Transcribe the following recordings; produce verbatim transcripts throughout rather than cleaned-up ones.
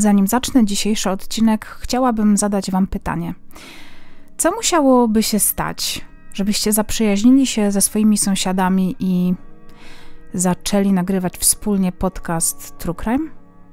Zanim zacznę dzisiejszy odcinek, chciałabym zadać Wam pytanie. Co musiałoby się stać, żebyście zaprzyjaźnili się ze swoimi sąsiadami i zaczęli nagrywać wspólnie podcast True Crime?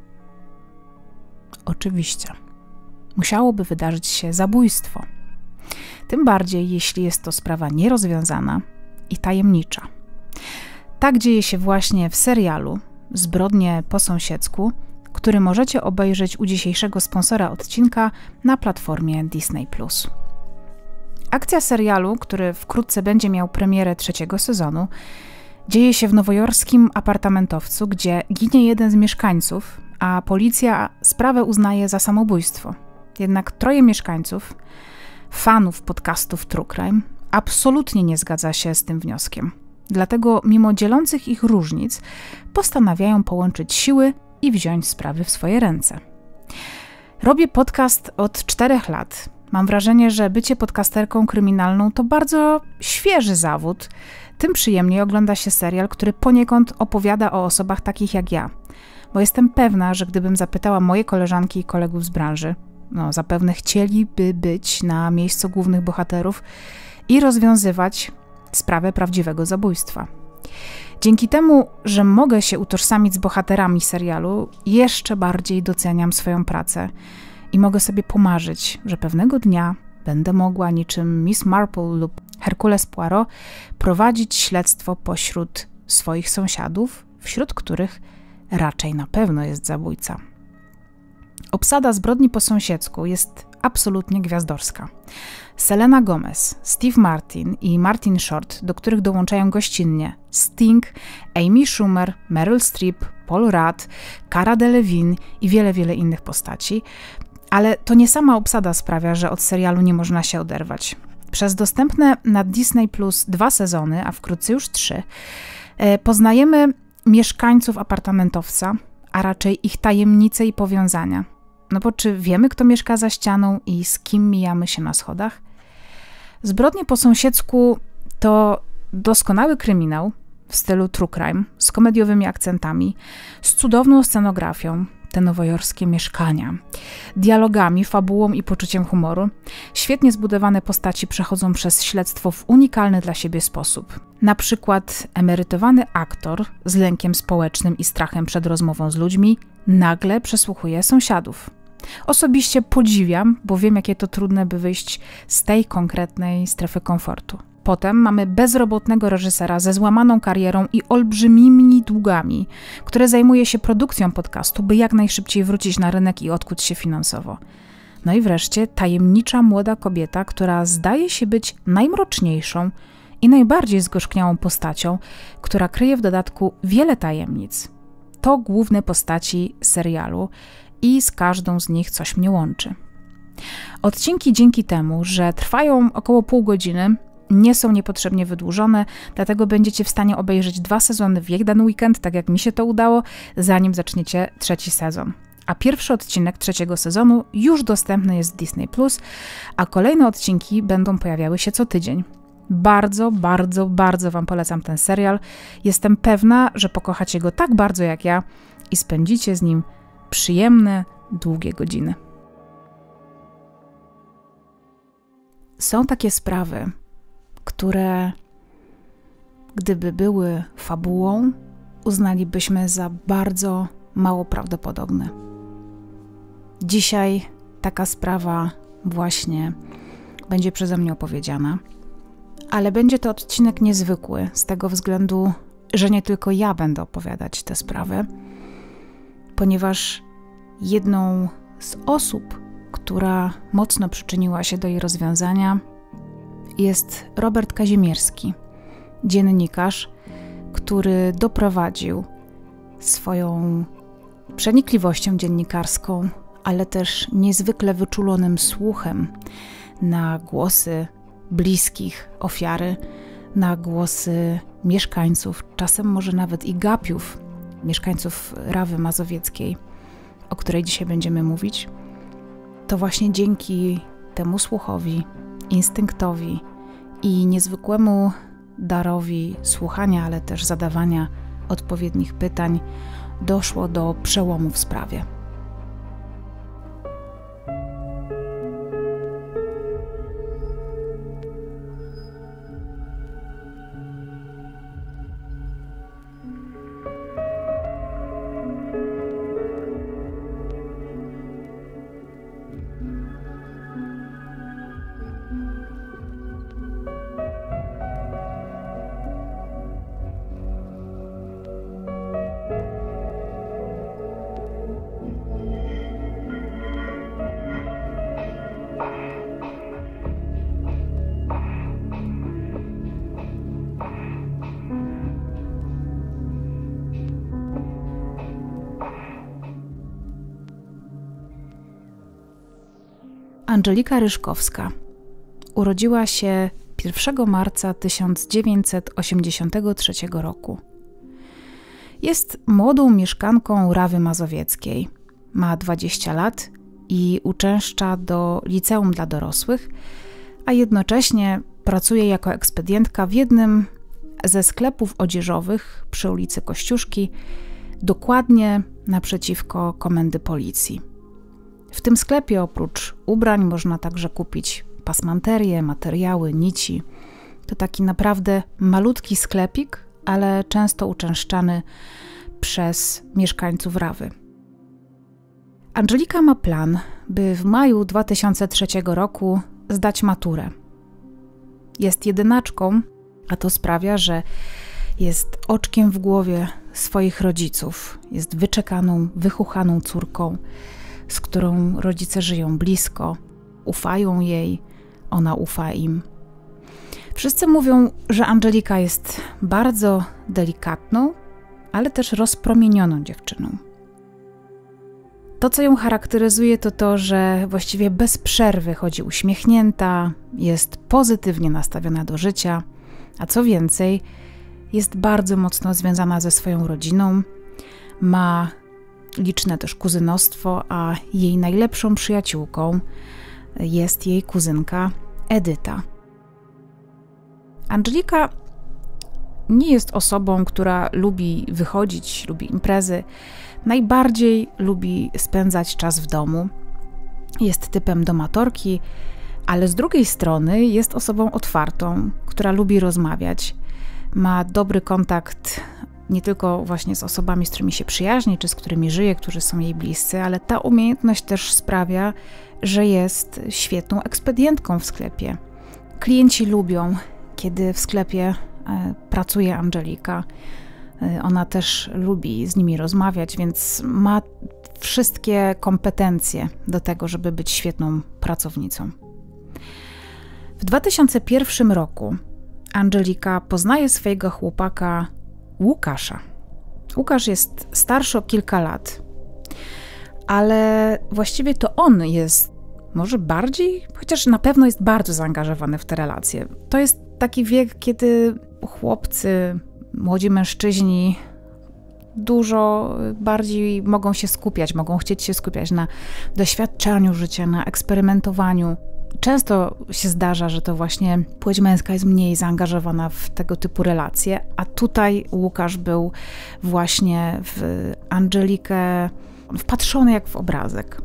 Oczywiście. Musiałoby wydarzyć się zabójstwo. Tym bardziej, jeśli jest to sprawa nierozwiązana i tajemnicza. Tak dzieje się właśnie w serialu Zbrodnie po sąsiedzku, który możecie obejrzeć u dzisiejszego sponsora odcinka na platformie Disney plus. Akcja serialu, który wkrótce będzie miał premierę trzeciego sezonu, dzieje się w nowojorskim apartamentowcu, gdzie ginie jeden z mieszkańców, a policja sprawę uznaje za samobójstwo. Jednak troje mieszkańców, fanów podcastów True Crime, absolutnie nie zgadza się z tym wnioskiem. Dlatego mimo dzielących ich różnic postanawiają połączyć siły i wziąć sprawy w swoje ręce. Robię podcast od czterech lat. Mam wrażenie, że bycie podcasterką kryminalną to bardzo świeży zawód. Tym przyjemniej ogląda się serial, który poniekąd opowiada o osobach takich jak ja. Bo jestem pewna, że gdybym zapytała moje koleżanki i kolegów z branży, no zapewne chcieliby być na miejscu głównych bohaterów i rozwiązywać sprawę prawdziwego zabójstwa. Dzięki temu, że mogę się utożsamić z bohaterami serialu, jeszcze bardziej doceniam swoją pracę i mogę sobie pomarzyć, że pewnego dnia będę mogła niczym Miss Marple lub Herkules Poirot prowadzić śledztwo pośród swoich sąsiadów, wśród których raczej na pewno jest zabójca. Obsada Zbrodni po sąsiedzku jest absolutnie gwiazdorska. Selena Gomez, Steve Martin i Martin Short, do których dołączają gościnnie Sting, Amy Schumer, Meryl Streep, Paul Rudd, Cara Delevingne i wiele, wiele innych postaci. Ale to nie sama obsada sprawia, że od serialu nie można się oderwać. Przez dostępne na Disney plus dwa sezony, a wkrótce już trzy, poznajemy mieszkańców apartamentowca, a raczej ich tajemnice i powiązania. No bo czy wiemy, kto mieszka za ścianą i z kim mijamy się na schodach? Zbrodnie po sąsiedzku to doskonały kryminał w stylu true crime, z komediowymi akcentami, z cudowną scenografią, te nowojorskie mieszkania, dialogami, fabułą i poczuciem humoru. Świetnie zbudowane postaci przechodzą przez śledztwo w unikalny dla siebie sposób. Na przykład emerytowany aktor z lękiem społecznym i strachem przed rozmową z ludźmi nagle przesłuchuje sąsiadów. Osobiście podziwiam, bo wiem, jakie to trudne, by wyjść z tej konkretnej strefy komfortu. Potem mamy bezrobotnego reżysera ze złamaną karierą i olbrzymimi długami, który zajmuje się produkcją podcastu, by jak najszybciej wrócić na rynek i odkuć się finansowo. No i wreszcie tajemnicza młoda kobieta, która zdaje się być najmroczniejszą i najbardziej zgorzkniałą postacią, która kryje w dodatku wiele tajemnic. To główne postaci serialu i z każdą z nich coś mnie łączy. Odcinki dzięki temu, że trwają około pół godziny, nie są niepotrzebnie wydłużone, dlatego będziecie w stanie obejrzeć dwa sezony w jeden weekend, tak jak mi się to udało, zanim zaczniecie trzeci sezon. A pierwszy odcinek trzeciego sezonu już dostępny jest w Disney plus, a kolejne odcinki będą pojawiały się co tydzień. Bardzo, bardzo, bardzo Wam polecam ten serial. Jestem pewna, że pokochacie go tak bardzo jak ja i spędzicie z nim przyjemne, długie godziny. Są takie sprawy, które gdyby były fabułą, uznalibyśmy za bardzo mało prawdopodobne. Dzisiaj taka sprawa właśnie będzie przeze mnie opowiedziana, ale będzie to odcinek niezwykły z tego względu, że nie tylko ja będę opowiadać tę sprawę, ponieważ jedną z osób, która mocno przyczyniła się do jej rozwiązania, jest Robert Kazimierski, dziennikarz, który doprowadził swoją przenikliwością dziennikarską, ale też niezwykle wyczulonym słuchem na głosy bliskich ofiary, na głosy mieszkańców, czasem może nawet i gapiów, mieszkańców Rawy Mazowieckiej, o której dzisiaj będziemy mówić. To właśnie dzięki temu słuchowi, instynktowi i niezwykłemu darowi słuchania, ale też zadawania odpowiednich pytań doszło do przełomu w sprawie. Andżelika Ryżkowska urodziła się pierwszego marca tysiąc dziewięćset osiemdziesiątego trzeciego roku. Jest młodą mieszkanką Rawy Mazowieckiej. Ma dwadzieścia lat i uczęszcza do liceum dla dorosłych, a jednocześnie pracuje jako ekspedientka w jednym ze sklepów odzieżowych przy ulicy Kościuszki, dokładnie naprzeciwko komendy policji. W tym sklepie oprócz ubrań można także kupić pasmanterię, materiały, nici. To taki naprawdę malutki sklepik, ale często uczęszczany przez mieszkańców Rawy. Andżelika ma plan, by w maju dwa tysiące trzeciego roku zdać maturę. Jest jedynaczką, a to sprawia, że jest oczkiem w głowie swoich rodziców. Jest wyczekaną, wychuchaną córką, z którą rodzice żyją blisko, ufają jej, ona ufa im. Wszyscy mówią, że Andżelika jest bardzo delikatną, ale też rozpromienioną dziewczyną. To, co ją charakteryzuje, to to, że właściwie bez przerwy chodzi uśmiechnięta, jest pozytywnie nastawiona do życia, a co więcej, jest bardzo mocno związana ze swoją rodziną, ma liczne też kuzynostwo, a jej najlepszą przyjaciółką jest jej kuzynka Edyta. Andżelika nie jest osobą, która lubi wychodzić, lubi imprezy. Najbardziej lubi spędzać czas w domu. Jest typem domatorki, ale z drugiej strony jest osobą otwartą, która lubi rozmawiać. Ma dobry kontakt nie tylko właśnie z osobami, z którymi się przyjaźni, czy z którymi żyje, którzy są jej bliscy, ale ta umiejętność też sprawia, że jest świetną ekspedientką w sklepie. Klienci lubią, kiedy w sklepie e, pracuje Andżelika. E, ona też lubi z nimi rozmawiać, więc ma wszystkie kompetencje do tego, żeby być świetną pracownicą. W dwa tysiące pierwszym roku Andżelika poznaje swojego chłopaka Łukasza. Łukasz jest starszy o kilka lat, ale właściwie to on jest może bardziej, chociaż na pewno jest bardzo zaangażowany w te relacje. To jest taki wiek, kiedy chłopcy, młodzi mężczyźni dużo bardziej mogą się skupiać, mogą chcieć się skupiać na doświadczaniu życia, na eksperymentowaniu. Często się zdarza, że to właśnie płeć męska jest mniej zaangażowana w tego typu relacje, a tutaj Łukasz był właśnie w Andżelikę wpatrzony jak w obrazek.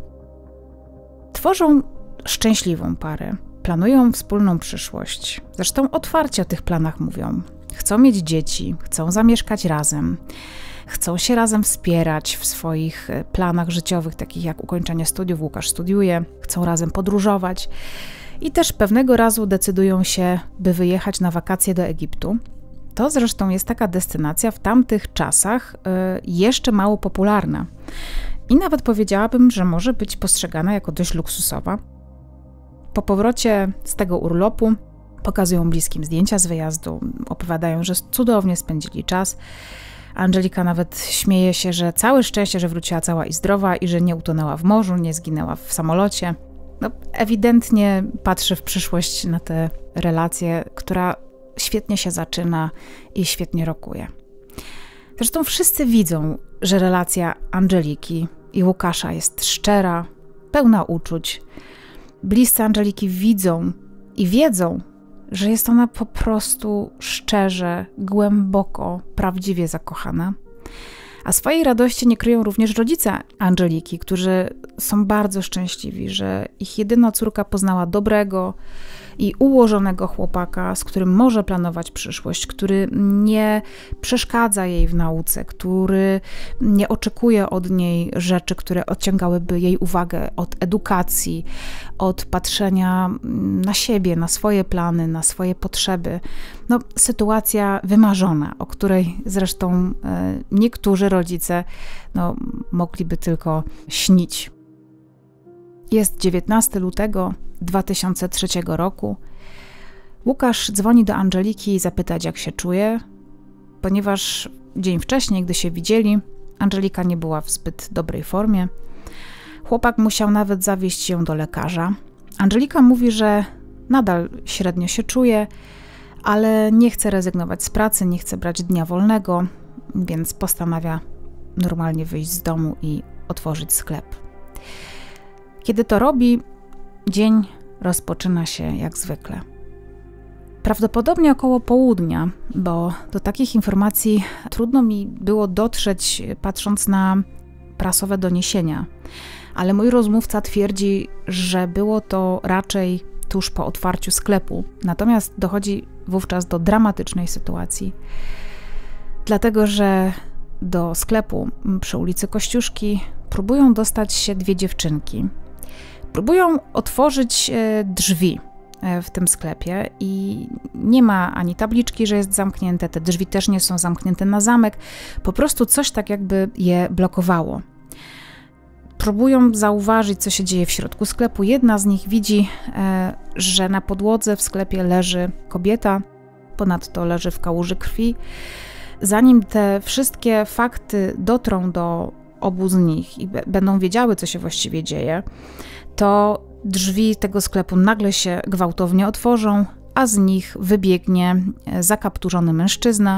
Tworzą szczęśliwą parę, planują wspólną przyszłość. Zresztą otwarcie o tych planach mówią. Chcą mieć dzieci, chcą zamieszkać razem, chcą się razem wspierać w swoich planach życiowych, takich jak ukończenie studiów. Łukasz studiuje, chcą razem podróżować i też pewnego razu decydują się, by wyjechać na wakacje do Egiptu. To zresztą jest taka destynacja w tamtych czasach jeszcze mało popularna i nawet powiedziałabym, że może być postrzegana jako dość luksusowa. Po powrocie z tego urlopu pokazują bliskim zdjęcia z wyjazdu, opowiadają, że cudownie spędzili czas. Andżelika nawet śmieje się, że całe szczęście, że wróciła cała i zdrowa i że nie utonęła w morzu, nie zginęła w samolocie. No, ewidentnie patrzy w przyszłość na tę relację, która świetnie się zaczyna i świetnie rokuje. Zresztą wszyscy widzą, że relacja Andżeliki i Łukasza jest szczera, pełna uczuć. Bliscy Andżeliki widzą i wiedzą, że jest ona po prostu szczerze, głęboko, prawdziwie zakochana. A swojej radości nie kryją również rodzice Andżeliki, którzy są bardzo szczęśliwi, że ich jedyna córka poznała dobrego i ułożonego chłopaka, z którym może planować przyszłość, który nie przeszkadza jej w nauce, który nie oczekuje od niej rzeczy, które odciągałyby jej uwagę od edukacji, od patrzenia na siebie, na swoje plany, na swoje potrzeby. No, sytuacja wymarzona, o której zresztą niektórzy rodzice no, mogliby tylko śnić. Jest dziewiętnastego lutego dwa tysiące trzeciego roku. Łukasz dzwoni do Andżeliki zapytać, jak się czuje, ponieważ dzień wcześniej, gdy się widzieli, Andżelika nie była w zbyt dobrej formie. Chłopak musiał nawet zawieźć ją do lekarza. Angelika mówi, że nadal średnio się czuje, ale nie chce rezygnować z pracy, nie chce brać dnia wolnego, więc postanawia normalnie wyjść z domu i otworzyć sklep. Kiedy to robi, dzień rozpoczyna się jak zwykle. Prawdopodobnie około południa, bo do takich informacji trudno mi było dotrzeć, patrząc na prasowe doniesienia, ale mój rozmówca twierdzi, że było to raczej tuż po otwarciu sklepu. Natomiast dochodzi wówczas do dramatycznej sytuacji, dlatego że do sklepu przy ulicy Kościuszki próbują dostać się dwie dziewczynki. Próbują otworzyć drzwi w tym sklepie i nie ma ani tabliczki, że jest zamknięte, te drzwi też nie są zamknięte na zamek, po prostu coś tak jakby je blokowało. Próbują zauważyć, co się dzieje w środku sklepu. Jedna z nich widzi, że na podłodze w sklepie leży kobieta, ponadto leży w kałuży krwi. Zanim te wszystkie fakty dotrą do obu z nich i będą wiedziały, co się właściwie dzieje, to drzwi tego sklepu nagle się gwałtownie otworzą, a z nich wybiegnie zakapturzony mężczyzna,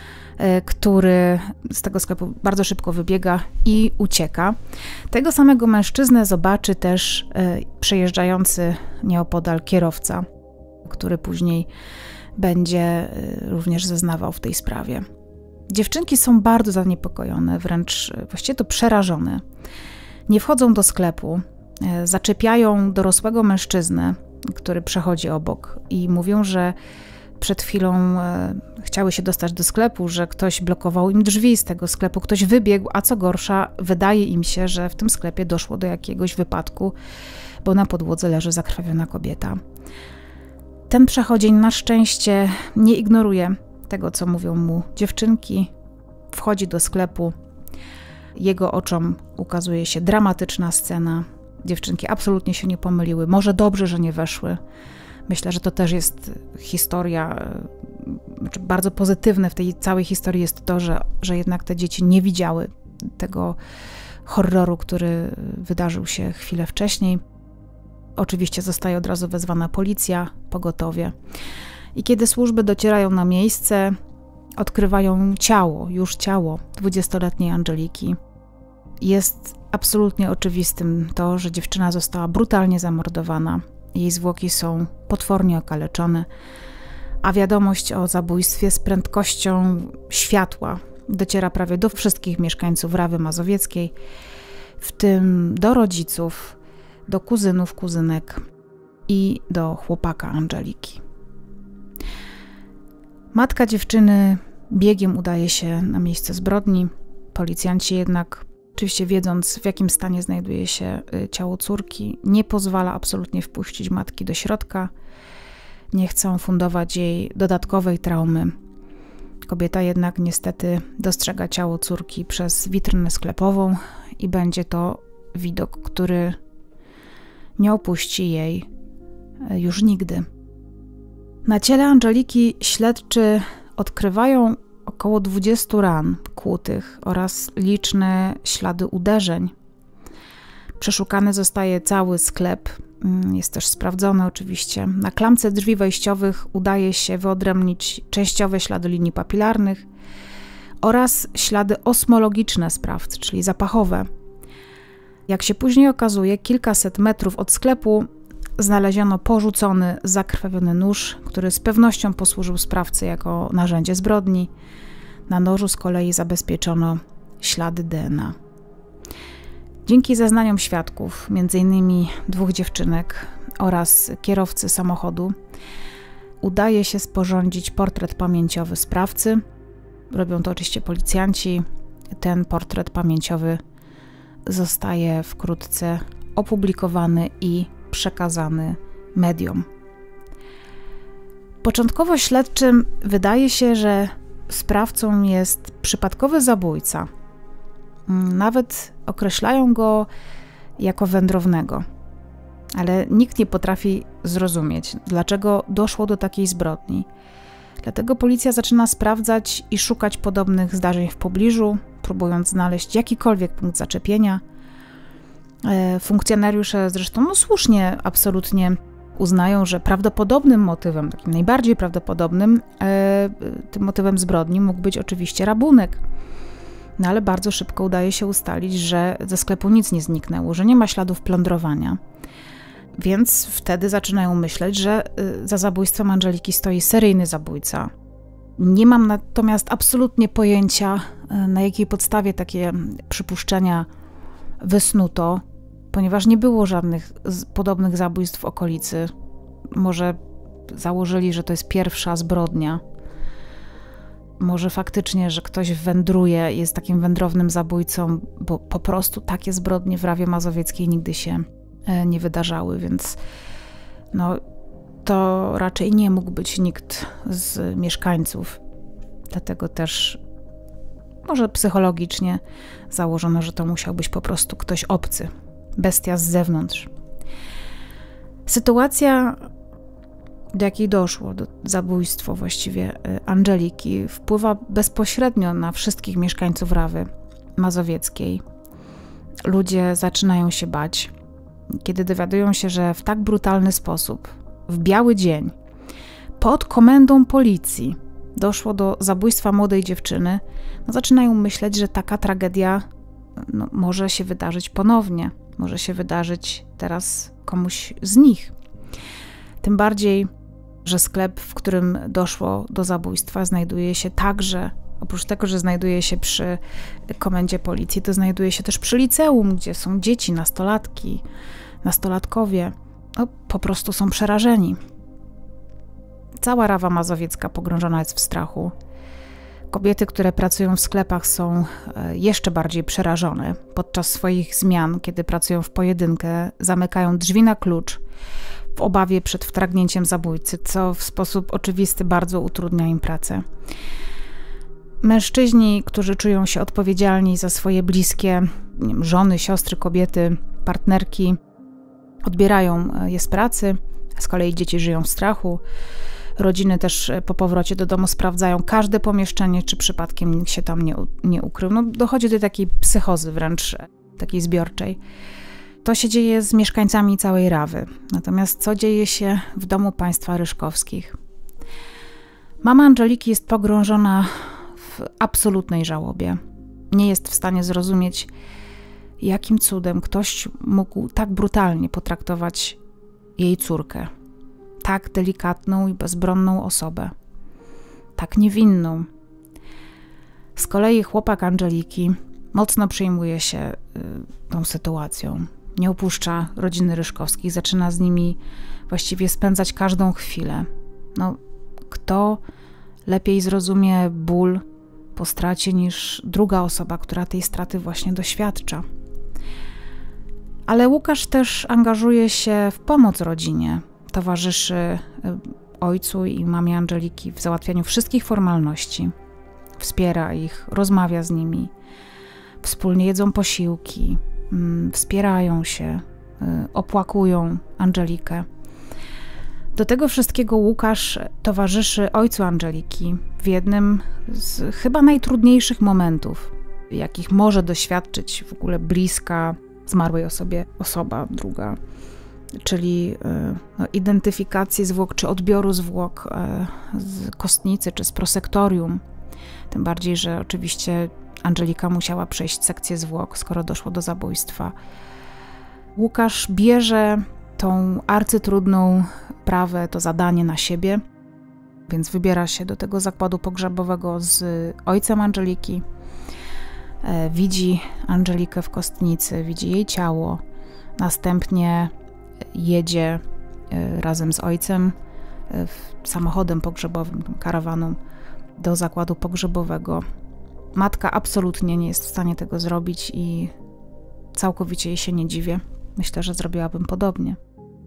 który z tego sklepu bardzo szybko wybiega i ucieka. Tego samego mężczyznę zobaczy też przejeżdżający nieopodal kierowca, który później będzie również zeznawał w tej sprawie. Dziewczynki są bardzo zaniepokojone, wręcz właściwie to przerażone. Nie wchodzą do sklepu, zaczepiają dorosłego mężczyznę, który przechodzi obok i mówią, że przed chwilą e, chciały się dostać do sklepu, że ktoś blokował im drzwi z tego sklepu, ktoś wybiegł, a co gorsza, wydaje im się, że w tym sklepie doszło do jakiegoś wypadku, bo na podłodze leży zakrwawiona kobieta. Ten przechodzień na szczęście nie ignoruje tego, co mówią mu dziewczynki. Wchodzi do sklepu, jego oczom ukazuje się dramatyczna scena. Dziewczynki absolutnie się nie pomyliły. Może dobrze, że nie weszły. Myślę, że to też jest historia, znaczy bardzo pozytywne w tej całej historii jest to, że, że jednak te dzieci nie widziały tego horroru, który wydarzył się chwilę wcześniej. Oczywiście zostaje od razu wezwana policja, pogotowie. I kiedy służby docierają na miejsce, odkrywają ciało, już ciało dwudziestoletniej Angeliki. Jest absolutnie oczywistym to, że dziewczyna została brutalnie zamordowana. Jej zwłoki są potwornie okaleczone, a wiadomość o zabójstwie z prędkością światła dociera prawie do wszystkich mieszkańców Rawy Mazowieckiej, w tym do rodziców, do kuzynów, kuzynek i do chłopaka Angeliki. Matka dziewczyny biegiem udaje się na miejsce zbrodni. Policjanci jednak, oczywiście wiedząc, w jakim stanie znajduje się ciało córki, nie pozwala absolutnie wpuścić matki do środka. Nie chcą fundować jej dodatkowej traumy. Kobieta jednak niestety dostrzega ciało córki przez witrynę sklepową i będzie to widok, który nie opuści jej już nigdy. Na ciele Angeliki śledczy odkrywają około dwudziestu ran kłutych oraz liczne ślady uderzeń. Przeszukany zostaje cały sklep, jest też sprawdzony oczywiście. Na klamce drzwi wejściowych udaje się wyodrębnić częściowe ślady linii papilarnych oraz ślady osmologiczne sprawcy, czyli zapachowe. Jak się później okazuje, kilkaset metrów od sklepu znaleziono porzucony, zakrwawiony nóż, który z pewnością posłużył sprawcy jako narzędzie zbrodni. Na nożu z kolei zabezpieczono ślady D N A. Dzięki zeznaniom świadków, między innymi dwóch dziewczynek oraz kierowcy samochodu, udaje się sporządzić portret pamięciowy sprawcy. Robią to oczywiście policjanci. Ten portret pamięciowy zostaje wkrótce opublikowany i przekazany mediom. Początkowo śledczym wydaje się, że sprawcą jest przypadkowy zabójca. Nawet określają go jako wędrownego. Ale nikt nie potrafi zrozumieć, dlaczego doszło do takiej zbrodni. Dlatego policja zaczyna sprawdzać i szukać podobnych zdarzeń w pobliżu, próbując znaleźć jakikolwiek punkt zaczepienia. Funkcjonariusze zresztą no słusznie absolutnie uznają, że prawdopodobnym motywem, takim najbardziej prawdopodobnym, tym motywem zbrodni mógł być oczywiście rabunek. No ale bardzo szybko udaje się ustalić, że ze sklepu nic nie zniknęło, że nie ma śladów plądrowania. Więc wtedy zaczynają myśleć, że za zabójstwem Angeliki stoi seryjny zabójca. Nie mam natomiast absolutnie pojęcia, na jakiej podstawie takie przypuszczenia wysnuto, ponieważ nie było żadnych podobnych zabójstw w okolicy. Może założyli, że to jest pierwsza zbrodnia. Może faktycznie, że ktoś wędruje, jest takim wędrownym zabójcą, bo po prostu takie zbrodnie w Rawie Mazowieckiej nigdy się nie wydarzały, więc no, to raczej nie mógł być nikt z mieszkańców. Dlatego też może psychologicznie założono, że to musiał być po prostu ktoś obcy, bestia z zewnątrz. Sytuacja, do jakiej doszło, do zabójstwa właściwie Angeliki, wpływa bezpośrednio na wszystkich mieszkańców Rawy Mazowieckiej. Ludzie zaczynają się bać, kiedy dowiadują się, że w tak brutalny sposób, w biały dzień, pod komendą policji doszło do zabójstwa młodej dziewczyny, no zaczynają myśleć, że taka tragedia no, może się wydarzyć ponownie, może się wydarzyć teraz komuś z nich. Tym bardziej, że sklep, w którym doszło do zabójstwa, znajduje się także, oprócz tego, że znajduje się przy komendzie policji, to znajduje się też przy liceum, gdzie są dzieci, nastolatki, nastolatkowie. No, po prostu są przerażeni. Cała Rawa Mazowiecka pogrążona jest w strachu. Kobiety, które pracują w sklepach, są jeszcze bardziej przerażone. Podczas swoich zmian, kiedy pracują w pojedynkę, zamykają drzwi na klucz w obawie przed wtargnięciem zabójcy, co w sposób oczywisty bardzo utrudnia im pracę. Mężczyźni, którzy czują się odpowiedzialni za swoje bliskie, nie wiem, żony, siostry, kobiety, partnerki, odbierają je z pracy, z kolei dzieci żyją w strachu. Rodziny też po powrocie do domu sprawdzają każde pomieszczenie, czy przypadkiem nikt się tam nie, nie ukrył. No, dochodzi do takiej psychozy wręcz, takiej zbiorczej. To się dzieje z mieszkańcami całej Rawy. Natomiast co dzieje się w domu państwa Ryszkowskich? Mama Angeliki jest pogrążona w absolutnej żałobie. Nie jest w stanie zrozumieć, jakim cudem ktoś mógł tak brutalnie potraktować jej córkę. Tak delikatną i bezbronną osobę. Tak niewinną. Z kolei chłopak Angeliki mocno przejmuje się y, tą sytuacją. Nie opuszcza rodziny Ryszkowskich, zaczyna z nimi właściwie spędzać każdą chwilę. No, kto lepiej zrozumie ból po stracie niż druga osoba, która tej straty właśnie doświadcza. Ale Łukasz też angażuje się w pomoc rodzinie. Towarzyszy ojcu i mamie Angeliki w załatwianiu wszystkich formalności. Wspiera ich, rozmawia z nimi. Wspólnie jedzą posiłki, wspierają się, opłakują Angelikę. Do tego wszystkiego Łukasz towarzyszy ojcu Angeliki w jednym z chyba najtrudniejszych momentów, jakich może doświadczyć w ogóle bliska zmarłej osobie osoba druga, czyli no, identyfikacji zwłok czy odbioru zwłok z kostnicy czy z prosektorium. Tym bardziej, że oczywiście Angelika musiała przejść sekcję zwłok, skoro doszło do zabójstwa. Łukasz bierze tą arcytrudną sprawę, to zadanie na siebie, więc wybiera się do tego zakładu pogrzebowego z ojcem Angeliki. Widzi Angelikę w kostnicy, widzi jej ciało, następnie jedzie razem z ojcem samochodem pogrzebowym, karawaną do zakładu pogrzebowego. Matka absolutnie nie jest w stanie tego zrobić i całkowicie jej się nie dziwię. Myślę, że zrobiłabym podobnie.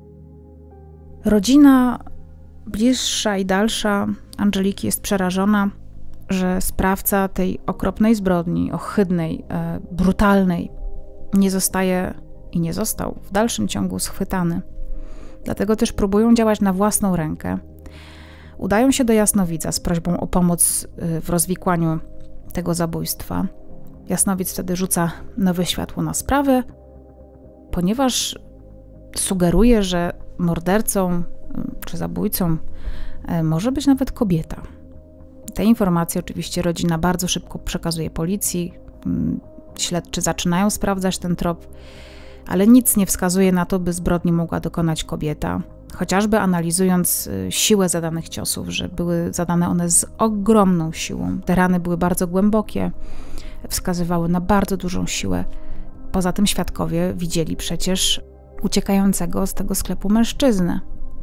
Rodzina bliższa i dalsza Angeliki jest przerażona, że sprawca tej okropnej zbrodni, ohydnej, e, brutalnej, nie zostaje i nie został w dalszym ciągu schwytany. Dlatego też próbują działać na własną rękę. Udają się do Jasnowidza z prośbą o pomoc w rozwikłaniu tego zabójstwa. Jasnowic wtedy rzuca nowe światło na sprawę ponieważ sugeruje, że mordercą czy zabójcą może być nawet kobieta. Te informacje oczywiście rodzina bardzo szybko przekazuje policji. Śledczy zaczynają sprawdzać ten trop, ale nic nie wskazuje na to, by zbrodni mogła dokonać kobieta. Chociażby analizując siłę zadanych ciosów, że były zadane one z ogromną siłą. Te rany były bardzo głębokie, wskazywały na bardzo dużą siłę. Poza tym świadkowie widzieli przecież uciekającego z tego sklepu mężczyznę.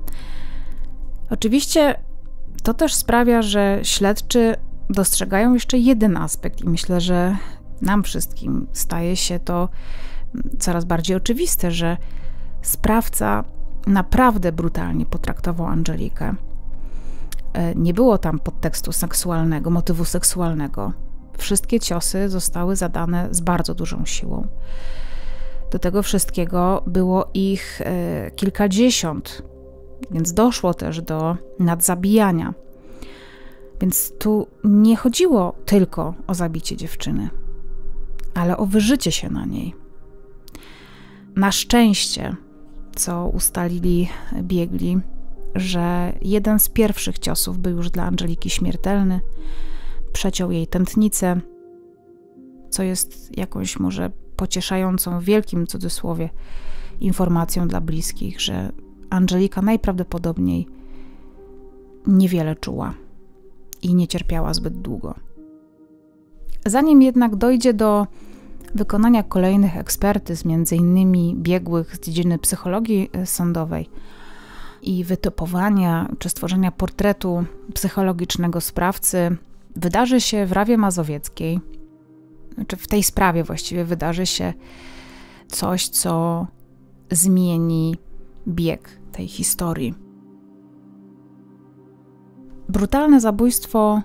Oczywiście to też sprawia, że śledczy dostrzegają jeszcze jeden aspekt i myślę, że nam wszystkim staje się to coraz bardziej oczywiste, że sprawca naprawdę brutalnie potraktował Angelikę. Nie było tam podtekstu seksualnego, motywu seksualnego. Wszystkie ciosy zostały zadane z bardzo dużą siłą. Do tego wszystkiego było ich kilkadziesiąt, więc doszło też do nadzabijania. Więc tu nie chodziło tylko o zabicie dziewczyny, ale o wyżycie się na niej. Na szczęście, co ustalili biegli, że jeden z pierwszych ciosów był już dla Angeliki śmiertelny, przeciął jej tętnicę, co jest jakąś może pocieszającą, w wielkim cudzysłowie, informacją dla bliskich, że Angelika najprawdopodobniej niewiele czuła i nie cierpiała zbyt długo. Zanim jednak dojdzie do wykonania kolejnych ekspertyz, między innymi biegłych z dziedziny psychologii sądowej i wytypowania czy stworzenia portretu psychologicznego sprawcy, wydarzy się w Rawie Mazowieckiej, znaczy w tej sprawie właściwie wydarzy się coś, co zmieni bieg tej historii. Brutalne zabójstwo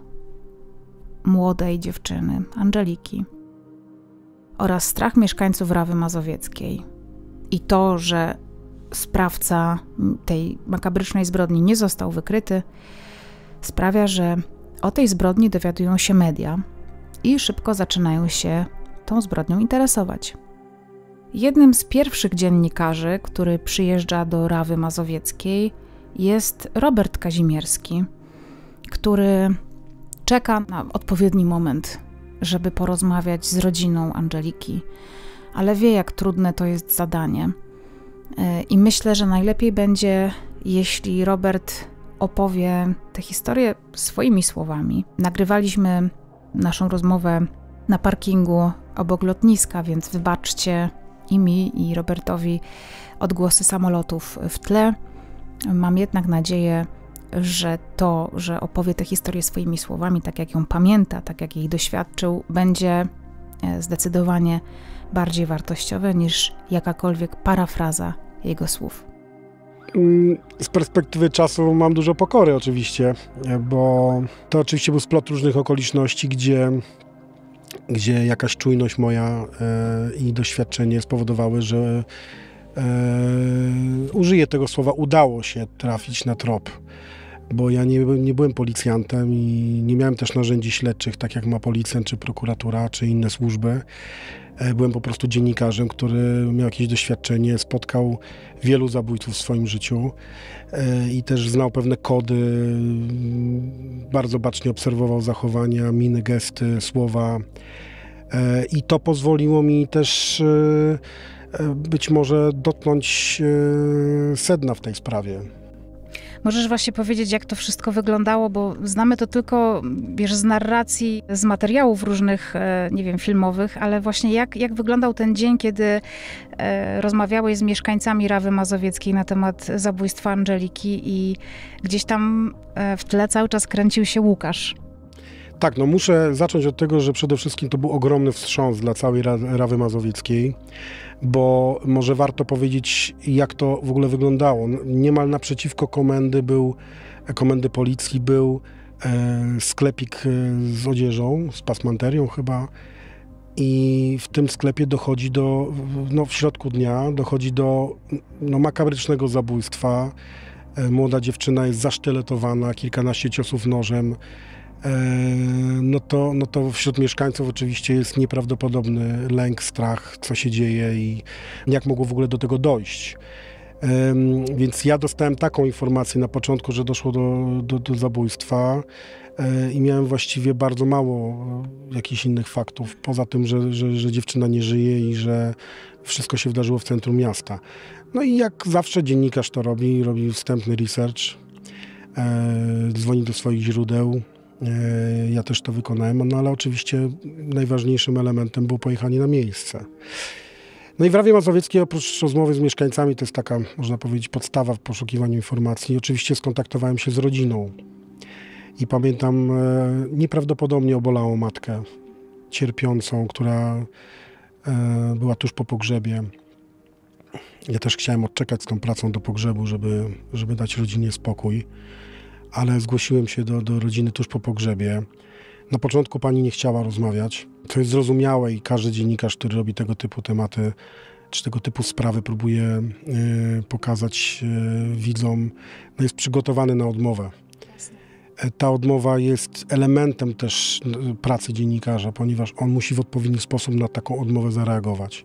młodej dziewczyny, Angeliki, oraz strach mieszkańców Rawy Mazowieckiej i to, że sprawca tej makabrycznej zbrodni nie został wykryty, sprawia, że o tej zbrodni dowiadują się media i szybko zaczynają się tą zbrodnią interesować. Jednym z pierwszych dziennikarzy, który przyjeżdża do Rawy Mazowieckiej, jest Robert Kazimierski, który czeka na odpowiedni moment, żeby porozmawiać z rodziną Angeliki, ale wie, jak trudne to jest zadanie. I myślę, że najlepiej będzie, jeśli Robert opowie tę historię swoimi słowami. Nagrywaliśmy naszą rozmowę na parkingu obok lotniska, więc wybaczcie i mi, i Robertowi odgłosy samolotów w tle. Mam jednak nadzieję, że to, że opowie tę historię swoimi słowami, tak jak ją pamięta, tak jak jej doświadczył, będzie zdecydowanie bardziej wartościowe niż jakakolwiek parafraza jego słów. Z perspektywy czasu mam dużo pokory oczywiście, bo to oczywiście był splot różnych okoliczności, gdzie, gdzie jakaś czujność moja e, i doświadczenie spowodowały, że e, użyję tego słowa, udało się trafić na trop. Bo ja nie, nie byłem policjantem i nie miałem też narzędzi śledczych, tak jak ma policjant, czy prokuratura, czy inne służby. Byłem po prostu dziennikarzem, który miał jakieś doświadczenie, spotkał wielu zabójców w swoim życiu i też znał pewne kody, bardzo bacznie obserwował zachowania, miny, gesty, słowa. I to pozwoliło mi też być może dotknąć sedna w tej sprawie. Możesz właśnie powiedzieć, jak to wszystko wyglądało, bo znamy to tylko, wiesz, z narracji, z materiałów różnych, nie wiem, filmowych, ale właśnie jak, jak wyglądał ten dzień, kiedy rozmawiałeś z mieszkańcami Rawy Mazowieckiej na temat zabójstwa Angeliki i gdzieś tam w tle cały czas kręcił się Łukasz. Tak, no muszę zacząć od tego, że przede wszystkim to był ogromny wstrząs dla całej Rawy Mazowieckiej, bo może warto powiedzieć, jak to w ogóle wyglądało. Niemal naprzeciwko komendy był, komendy policji był e, sklepik z odzieżą, z pasmanterią chyba, i w tym sklepie dochodzi do, no w środku dnia dochodzi do no, makabrycznego zabójstwa. E, młoda dziewczyna jest zasztyletowana, kilkanaście ciosów nożem. no to, no to wśród mieszkańców oczywiście jest nieprawdopodobny lęk, strach, co się dzieje i jak mogło w ogóle do tego dojść. Więc ja dostałem taką informację na początku, że doszło do, do, do zabójstwa i miałem właściwie bardzo mało jakichś innych faktów, poza tym, że, że, że dziewczyna nie żyje i że wszystko się wydarzyło w centrum miasta. No i jak zawsze dziennikarz to robi, robi wstępny research, dzwoni do swoich źródeł. Ja też to wykonałem, no ale oczywiście najważniejszym elementem było pojechanie na miejsce. No i w Rawie Mazowieckiej oprócz rozmowy z mieszkańcami, to jest taka, można powiedzieć, podstawa w poszukiwaniu informacji, oczywiście skontaktowałem się z rodziną. I pamiętam, e, nieprawdopodobnie obolało matkę cierpiącą, która e, była tuż po pogrzebie. Ja też chciałem odczekać z tą pracą do pogrzebu, żeby, żeby dać rodzinie spokój, ale zgłosiłem się do, do rodziny tuż po pogrzebie. Na początku pani nie chciała rozmawiać, co jest zrozumiałe i każdy dziennikarz, który robi tego typu tematy, czy tego typu sprawy próbuje y, pokazać y, widzom, no jest przygotowany na odmowę. Ta odmowa jest elementem też pracy dziennikarza, ponieważ on musi w odpowiedni sposób na taką odmowę zareagować.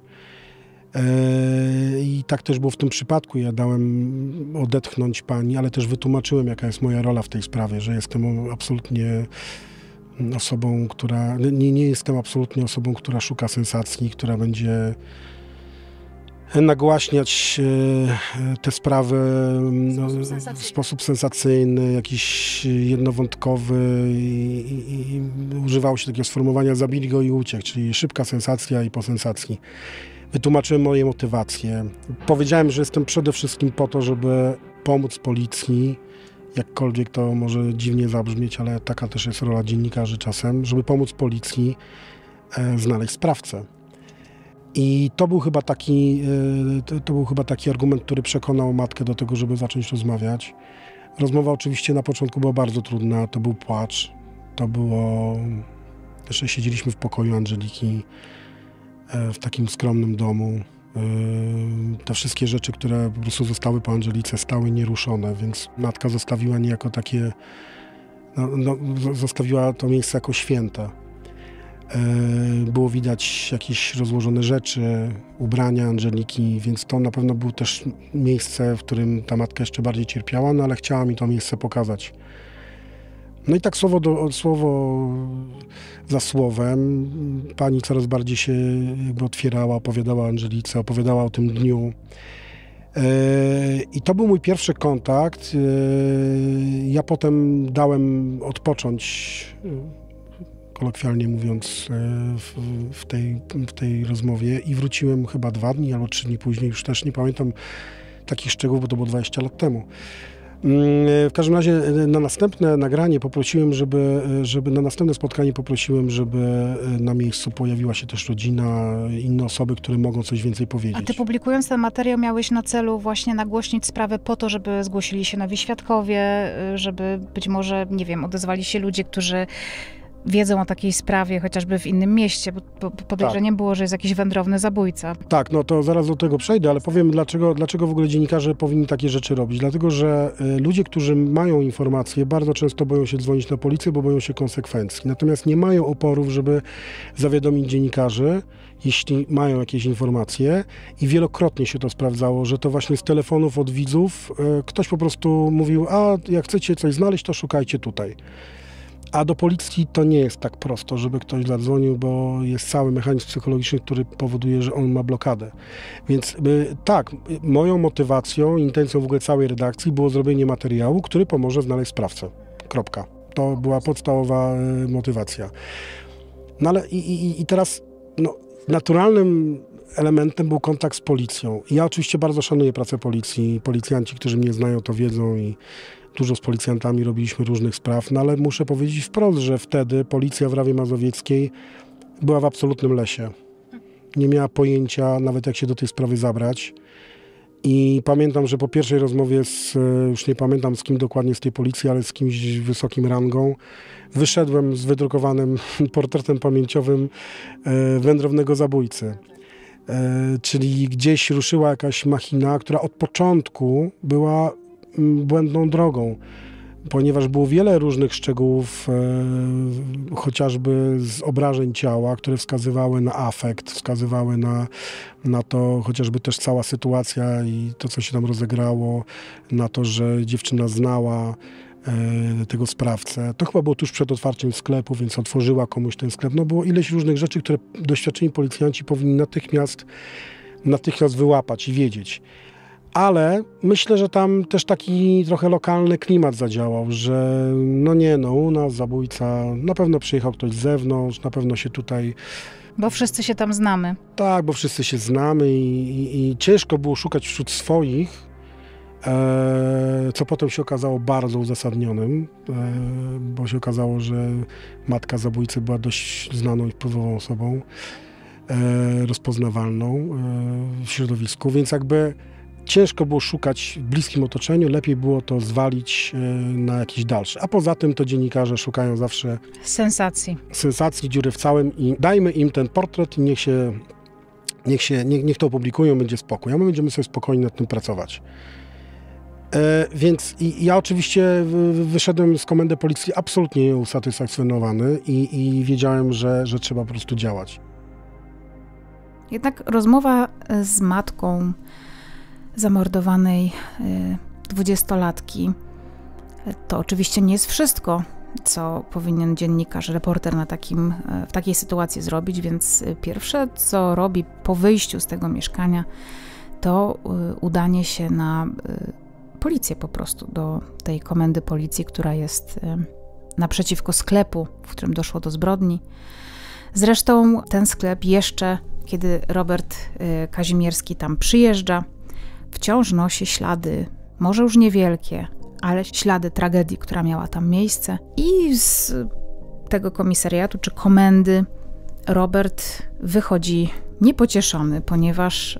I tak też było w tym przypadku. Ja dałem odetchnąć pani, ale też wytłumaczyłem, jaka jest moja rola w tej sprawie, że jestem absolutnie osobą, która... Nie, nie jestem absolutnie osobą, która szuka sensacji, która będzie nagłaśniać te sprawy no, w sposób sensacyjny, jakiś jednowątkowy i, i, i używało się takiego sformułowania zabili go i uciekł, czyli szybka sensacja i po sensacji. Wytłumaczyłem moje motywacje. Powiedziałem, że jestem przede wszystkim po to, żeby pomóc policji, jakkolwiek to może dziwnie zabrzmieć, ale taka też jest rola dziennikarzy czasem, żeby pomóc policji e, znaleźć sprawcę. I to był chyba taki, to, to był chyba taki argument, który przekonał matkę do tego, żeby zacząć rozmawiać. Rozmowa oczywiście na początku była bardzo trudna, to był płacz, to było... Jeszcze siedzieliśmy w pokoju Angeliki, w takim skromnym domu. Te wszystkie rzeczy, które po prostu zostały po Angelice, stały nieruszone, więc matka zostawiła niejako takie... No, no, zostawiła to miejsce jako święte. Było widać jakieś rozłożone rzeczy, ubrania Angeliki, więc to na pewno było też miejsce, w którym ta matka jeszcze bardziej cierpiała, no ale chciała mi to miejsce pokazać. No i tak słowo, do, słowo za słowem pani coraz bardziej się jakby otwierała, opowiadała Angelice, opowiadała o tym dniu. I to był mój pierwszy kontakt. Ja potem dałem odpocząć, kolokwialnie mówiąc, w, w, tej, w tej rozmowie i wróciłem chyba dwa dni albo trzy dni później, już też nie pamiętam takich szczegółów, bo to było dwadzieścia lat temu. W każdym razie na następne nagranie poprosiłem, żeby, żeby na następne spotkanie poprosiłem, żeby na miejscu pojawiła się też rodzina, inne osoby, które mogą coś więcej powiedzieć. A ty publikując ten materiał miałeś na celu właśnie nagłośnić sprawę po to, żeby zgłosili się nowi świadkowie, żeby być może, nie wiem, odezwali się ludzie, którzy wiedzą o takiej sprawie, chociażby w innym mieście, bo podejrzeniem tak. było, że jest jakiś wędrowny zabójca. Tak, no to zaraz do tego przejdę, ale powiem, dlaczego, dlaczego w ogóle dziennikarze powinni takie rzeczy robić. Dlatego, że ludzie, którzy mają informacje, bardzo często boją się dzwonić na policję, bo boją się konsekwencji. Natomiast nie mają oporów, żeby zawiadomić dziennikarzy, jeśli mają jakieś informacje, i wielokrotnie się to sprawdzało, że to właśnie z telefonów od widzów ktoś po prostu mówił, a jak chcecie coś znaleźć, to szukajcie tutaj. A do policji to nie jest tak prosto, żeby ktoś zadzwonił, bo jest cały mechanizm psychologiczny, który powoduje, że on ma blokadę. Więc y, tak, moją motywacją, intencją w ogóle całej redakcji było zrobienie materiału, który pomoże znaleźć sprawcę. Kropka. To była podstawowa y, motywacja. No ale i, i, i teraz no, naturalnym elementem był kontakt z policją. Ja oczywiście bardzo szanuję pracę policji. Policjanci, którzy mnie znają, to wiedzą i dużo z policjantami robiliśmy różnych spraw, no ale muszę powiedzieć wprost, że wtedy policja w Rawie Mazowieckiej była w absolutnym lesie. Nie miała pojęcia nawet, jak się do tej sprawy zabrać. I pamiętam, że po pierwszej rozmowie z, już nie pamiętam z kim dokładnie z tej policji, ale z kimś wysokim rangą, wyszedłem z wydrukowanym portretem pamięciowym wędrownego zabójcy. Czyli gdzieś ruszyła jakaś machina, która od początku była błędną drogą, ponieważ było wiele różnych szczegółów, e, chociażby z obrażeń ciała, które wskazywały na afekt, wskazywały na, na to, chociażby też cała sytuacja i to, co się tam rozegrało, na to, że dziewczyna znała e, tego sprawcę. To chyba było tuż przed otwarciem sklepu, więc otworzyła komuś ten sklep. No było ileś różnych rzeczy, które doświadczeni policjanci powinni natychmiast, natychmiast wyłapać i wiedzieć. Ale myślę, że tam też taki trochę lokalny klimat zadziałał, że no nie, no u nas zabójca, na pewno przyjechał ktoś z zewnątrz, na pewno się tutaj... Bo wszyscy się tam znamy. Tak, bo wszyscy się znamy i, i, i ciężko było szukać wśród swoich, e, co potem się okazało bardzo uzasadnionym, e, bo się okazało, że matka zabójcy była dość znaną i wpływową osobą, e, rozpoznawalną e, w środowisku, więc jakby ciężko było szukać w bliskim otoczeniu, lepiej było to zwalić na jakiś dalszy. A poza tym to dziennikarze szukają zawsze sensacji. Sensacji, dziury w całym i dajmy im ten portret i niech się, niech się, niech, niech to opublikują, będzie spokój. A my będziemy sobie spokojnie nad tym pracować. E, więc i, ja oczywiście wyszedłem z komendy policji absolutnie nieusatysfakcjonowany i, i wiedziałem, że, że trzeba po prostu działać. Jednak rozmowa z matką zamordowanej dwudziestolatki to oczywiście nie jest wszystko, co powinien dziennikarz, reporter na takim, w takiej sytuacji zrobić, więc pierwsze, co robi po wyjściu z tego mieszkania, to udanie się na policję po prostu, do tej komendy policji, która jest naprzeciwko sklepu, w którym doszło do zbrodni. Zresztą ten sklep jeszcze, kiedy Robert Kazimierski tam przyjeżdża, wciąż nosi ślady, może już niewielkie, ale ślady tragedii, która miała tam miejsce. I z tego komisariatu czy komendy Robert wychodzi niepocieszony, ponieważ y,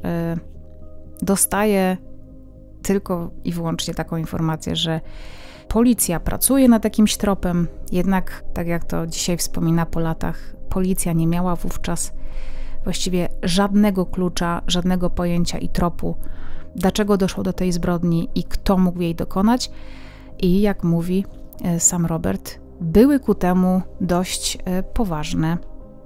dostaje tylko i wyłącznie taką informację, że policja pracuje nad jakimś tropem, jednak, tak jak to dzisiaj wspomina po latach, policja nie miała wówczas właściwie żadnego klucza, żadnego pojęcia i tropu, dlaczego doszło do tej zbrodni i kto mógł jej dokonać. I jak mówi sam Robert, były ku temu dość poważne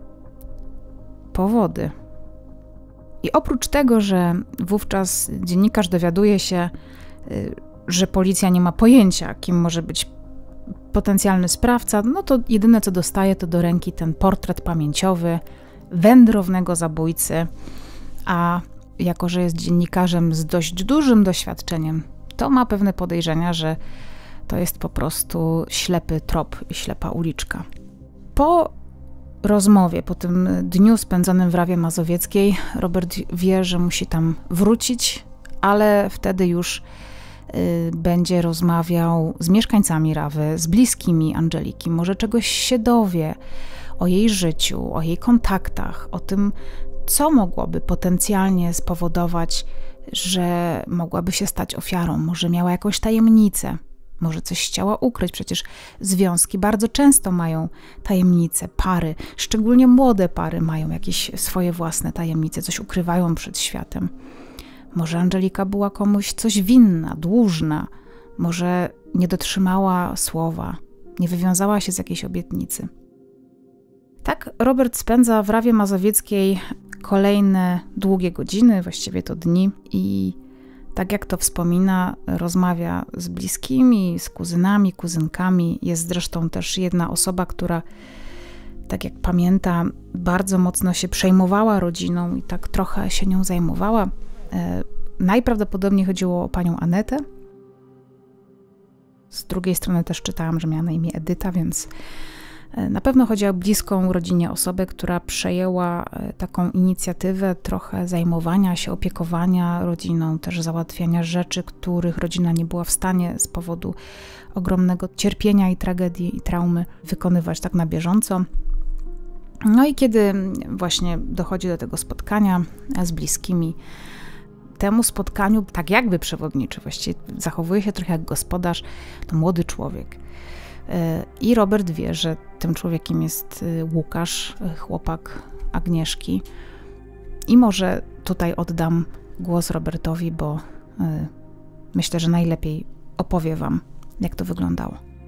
powody. I oprócz tego, że wówczas dziennikarz dowiaduje się, że policja nie ma pojęcia, kim może być potencjalny sprawca, no to jedyne, co dostaje, to do ręki ten portret pamięciowy wędrownego zabójcy, a jako że jest dziennikarzem z dość dużym doświadczeniem, to ma pewne podejrzenia, że to jest po prostu ślepy trop i ślepa uliczka. Po rozmowie, po tym dniu spędzonym w Rawie Mazowieckiej, Robert wie, że musi tam wrócić, ale wtedy już y, będzie rozmawiał z mieszkańcami Rawy, z bliskimi Angeliki, może czegoś się dowie o jej życiu, o jej kontaktach, o tym, co mogłoby potencjalnie spowodować, że mogłaby się stać ofiarą. Może miała jakąś tajemnicę, może coś chciała ukryć. Przecież związki bardzo często mają tajemnice, pary, szczególnie młode pary mają jakieś swoje własne tajemnice, coś ukrywają przed światem. Może Angelika była komuś coś winna, dłużna, może nie dotrzymała słowa, nie wywiązała się z jakiejś obietnicy. Tak Robert spędza w Rawie Mazowieckiej kolejne długie godziny, właściwie to dni, i tak jak to wspomina, rozmawia z bliskimi, z kuzynami, kuzynkami. Jest zresztą też jedna osoba, która, tak jak pamięta, bardzo mocno się przejmowała rodziną i tak trochę się nią zajmowała. E, najprawdopodobniej chodziło o panią Anetę. Z drugiej strony też czytałam, że miała na imię Edyta, więc na pewno chodzi o bliską rodzinie osobę, która przejęła taką inicjatywę trochę zajmowania się, opiekowania rodziną, też załatwiania rzeczy, których rodzina nie była w stanie z powodu ogromnego cierpienia i tragedii i traumy wykonywać tak na bieżąco. No i kiedy właśnie dochodzi do tego spotkania z bliskimi, temu spotkaniu tak jakby przewodniczy, właściwie zachowuje się trochę jak gospodarz, to młody człowiek. I Robert wie, że tym człowiekiem jest Łukasz, chłopak Agnieszki. I może tutaj oddam głos Robertowi, bo myślę, że najlepiej opowie wam, jak to wyglądało.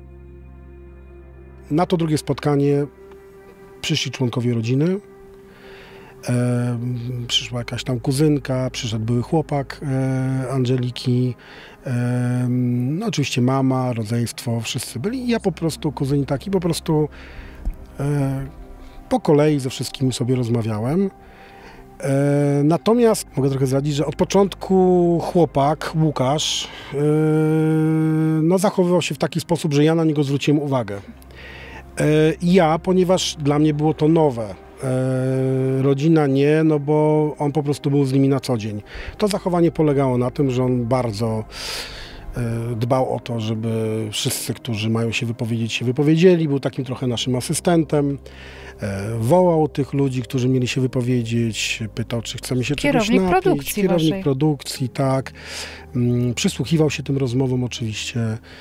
na to drugie spotkanie przyszli członkowie rodziny. E, przyszła jakaś tam kuzynka, przyszedł były chłopak e, Angeliki, e, no oczywiście mama, rodzeństwo, wszyscy byli. I ja po prostu, kuzyn taki, po prostu e, po kolei ze wszystkimi sobie rozmawiałem. E, natomiast mogę trochę zdradzić, że od początku chłopak, Łukasz, e, no zachowywał się w taki sposób, że ja na niego zwróciłem uwagę. E, ja, ponieważ dla mnie było to nowe. E, rodzina nie, no bo on po prostu był z nimi na co dzień. To zachowanie polegało na tym, że on bardzo e, dbał o to, żeby wszyscy, którzy mają się wypowiedzieć, się wypowiedzieli. Był takim trochę naszym asystentem. E, wołał tych ludzi, którzy mieli się wypowiedzieć, pytał, czy chcemy się czegoś napić. Kierownik produkcji Kierownik waszej. produkcji, tak. Mm, przysłuchiwał się tym rozmowom oczywiście.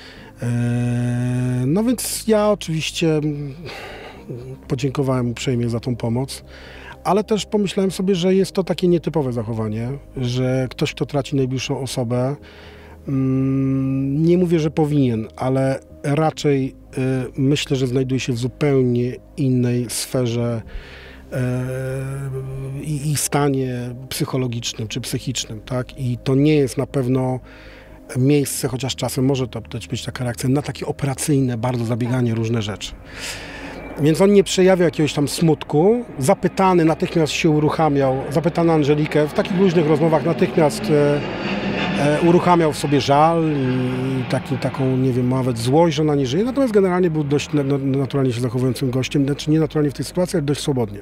E, no więc ja oczywiście podziękowałem uprzejmie za tą pomoc, ale też pomyślałem sobie, że jest to takie nietypowe zachowanie, że ktoś, kto traci najbliższą osobę, mm, nie mówię, że powinien, ale raczej y, myślę, że znajduje się w zupełnie innej sferze y, i stanie psychologicznym czy psychicznym, tak? I to nie jest na pewno miejsce, chociaż czasem może to być taka reakcja na takie operacyjne, bardzo zabieganie różne rzeczy. Więc on nie przejawiał jakiegoś tam smutku. Zapytany natychmiast się uruchamiał, zapytany Angelikę, w takich luźnych rozmowach natychmiast e, e, uruchamiał w sobie żal i taki, taką, nie wiem, nawet złość, że ona nie żyje. Natomiast generalnie był dość na, naturalnie się zachowującym gościem, znaczy nie naturalnie w tej sytuacji, ale dość swobodnie.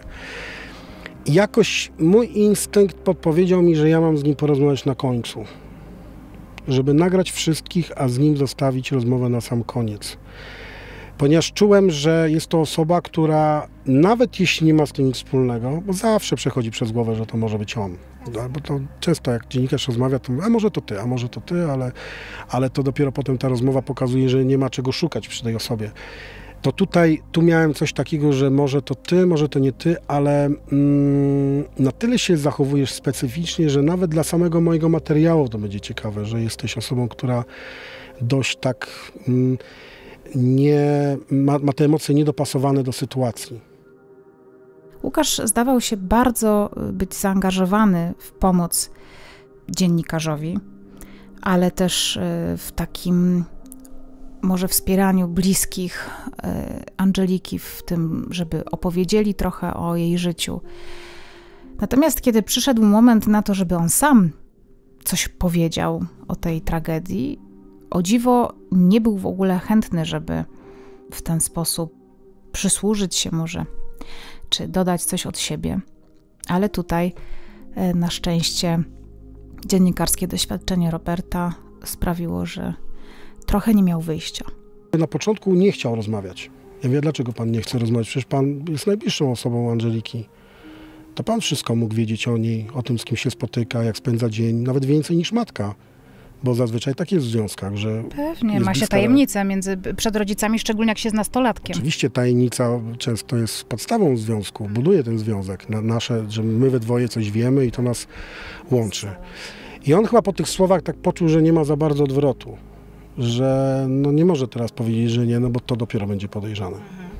I jakoś mój instynkt podpowiedział mi, że ja mam z nim porozmawiać na końcu. Żeby nagrać wszystkich, a z nim zostawić rozmowę na sam koniec. Ponieważ czułem, że jest to osoba, która nawet jeśli nie ma z tym nic wspólnego, bo zawsze przechodzi przez głowę, że to może być on. Bo to często jak dziennikarz rozmawia, to mówi, a może to ty, a może to ty, ale, ale to dopiero potem ta rozmowa pokazuje, że nie ma czego szukać przy tej osobie. To tutaj, tu miałem coś takiego, że może to ty, może to nie ty, ale mm, na tyle się zachowujesz specyficznie, że nawet dla samego mojego materiału to będzie ciekawe, że jesteś osobą, która dość tak... Mm, nie, ma, ma te emocje niedopasowane do sytuacji. Łukasz zdawał się bardzo być zaangażowany w pomoc dziennikarzowi, ale też w takim może wspieraniu bliskich Angeliki w tym, żeby opowiedzieli trochę o jej życiu. Natomiast kiedy przyszedł moment na to, żeby on sam coś powiedział o tej tragedii, o dziwo nie był w ogóle chętny, żeby w ten sposób przysłużyć się może, czy dodać coś od siebie. Ale tutaj na szczęście dziennikarskie doświadczenie Roberta sprawiło, że trochę nie miał wyjścia. Na początku nie chciał rozmawiać. Ja wiem, dlaczego pan nie chce rozmawiać. Przecież pan jest najbliższą osobą Angeliki. To pan wszystko mógł wiedzieć o niej, o tym, z kim się spotyka, jak spędza dzień, nawet więcej niż matka. Bo zazwyczaj tak jest w związkach, że... Pewnie, ma się tajemnicę między, przed rodzicami, szczególnie jak się z nastolatkiem. Oczywiście tajemnica często jest podstawą związku, buduje ten związek. Na nasze, że my we dwoje coś wiemy i to nas łączy. I on chyba po tych słowach tak poczuł, że nie ma za bardzo odwrotu. Że no nie może teraz powiedzieć, że nie, no bo to dopiero będzie podejrzane. Mhm.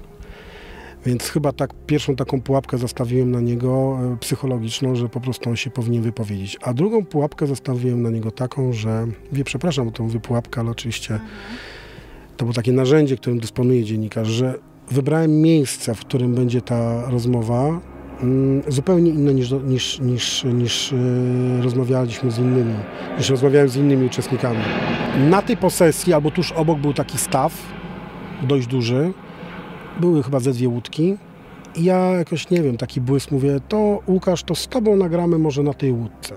Więc chyba tak pierwszą taką pułapkę zastawiłem na niego e, psychologiczną, że po prostu on się powinien wypowiedzieć. A drugą pułapkę zastawiłem na niego taką, że, wie, przepraszam o tą mówię pułapkę, ale oczywiście mhm. to było takie narzędzie, którym dysponuje dziennikarz, że wybrałem miejsce, w którym będzie ta rozmowa mm, zupełnie inne niż, niż, niż, niż yy, rozmawialiśmy z innymi, niż rozmawiałem z innymi uczestnikami. Na tej posesji, albo tuż obok był taki staw, dość duży. Były chyba ze dwie łódki i ja jakoś, nie wiem, taki błysk, mówię, to Łukasz, to z tobą nagramy może na tej łódce.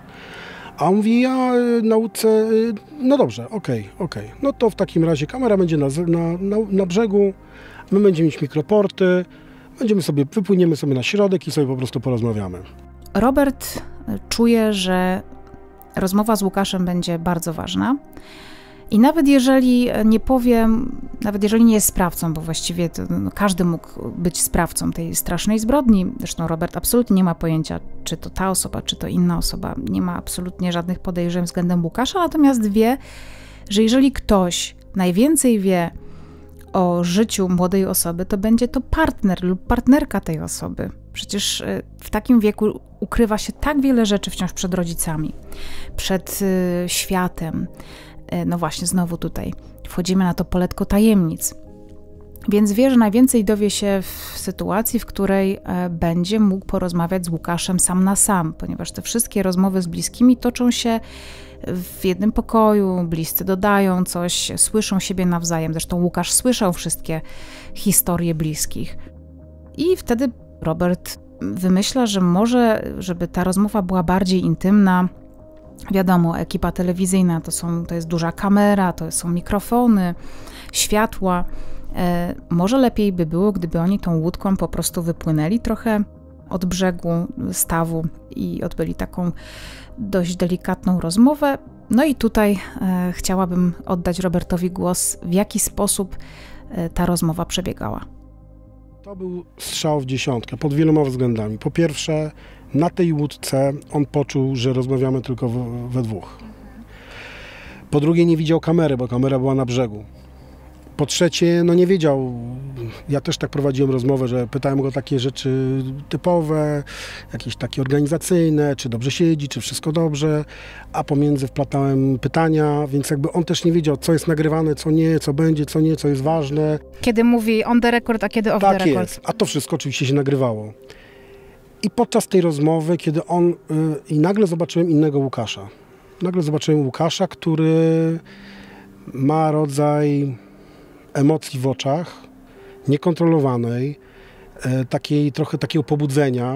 A on mówi, ja na łódce, no dobrze, okej, okay, okej. Okay. No to w takim razie kamera będzie na, na, na, na brzegu, my będziemy mieć mikroporty, będziemy sobie, wypłyniemy sobie na środek i sobie po prostu porozmawiamy. Robert czuje, że rozmowa z Łukaszem będzie bardzo ważna. I nawet jeżeli nie powiem, nawet jeżeli nie jest sprawcą, bo właściwie to, no, każdy mógł być sprawcą tej strasznej zbrodni, zresztą Robert absolutnie nie ma pojęcia, czy to ta osoba, czy to inna osoba, nie ma absolutnie żadnych podejrzeń względem Łukasza, natomiast wie, że jeżeli ktoś najwięcej wie o życiu młodej osoby, to będzie to partner lub partnerka tej osoby. Przecież w takim wieku ukrywa się tak wiele rzeczy wciąż przed rodzicami, przed światem. No właśnie, znowu tutaj wchodzimy na to poletko tajemnic. Więc wie, że najwięcej dowie się w sytuacji, w której będzie mógł porozmawiać z Łukaszem sam na sam, ponieważ te wszystkie rozmowy z bliskimi toczą się w jednym pokoju, bliscy dodają coś, słyszą siebie nawzajem. Zresztą Łukasz słyszał wszystkie historie bliskich. I wtedy Robert wymyśla, że może, żeby ta rozmowa była bardziej intymna, wiadomo, ekipa telewizyjna to, są, to jest duża kamera, to są mikrofony, światła. E, może lepiej by było, gdyby oni tą łódką po prostu wypłynęli trochę od brzegu stawu i odbyli taką dość delikatną rozmowę. No i tutaj e, chciałabym oddać Robertowi głos, w jaki sposób e, ta rozmowa przebiegała. To był strzał w dziesiątkę pod wieloma względami. Po pierwsze, na tej łódce on poczuł, że rozmawiamy tylko w, we dwóch. Po drugie, nie widział kamery, bo kamera była na brzegu. Po trzecie, no nie wiedział, ja też tak prowadziłem rozmowę, że pytałem go o takie rzeczy typowe, jakieś takie organizacyjne, czy dobrze siedzi, czy wszystko dobrze, a pomiędzy wplatałem pytania, więc jakby on też nie wiedział, co jest nagrywane, co nie, co będzie, co nie, co jest ważne. Kiedy mówi on the record, a kiedy off tak the record. Tak jest, a to wszystko oczywiście się nagrywało. I podczas tej rozmowy, kiedy on, yy, i nagle zobaczyłem innego Łukasza. Nagle zobaczyłem Łukasza, który ma rodzaj emocji w oczach, niekontrolowanej, e, takiej, trochę takiego pobudzenia,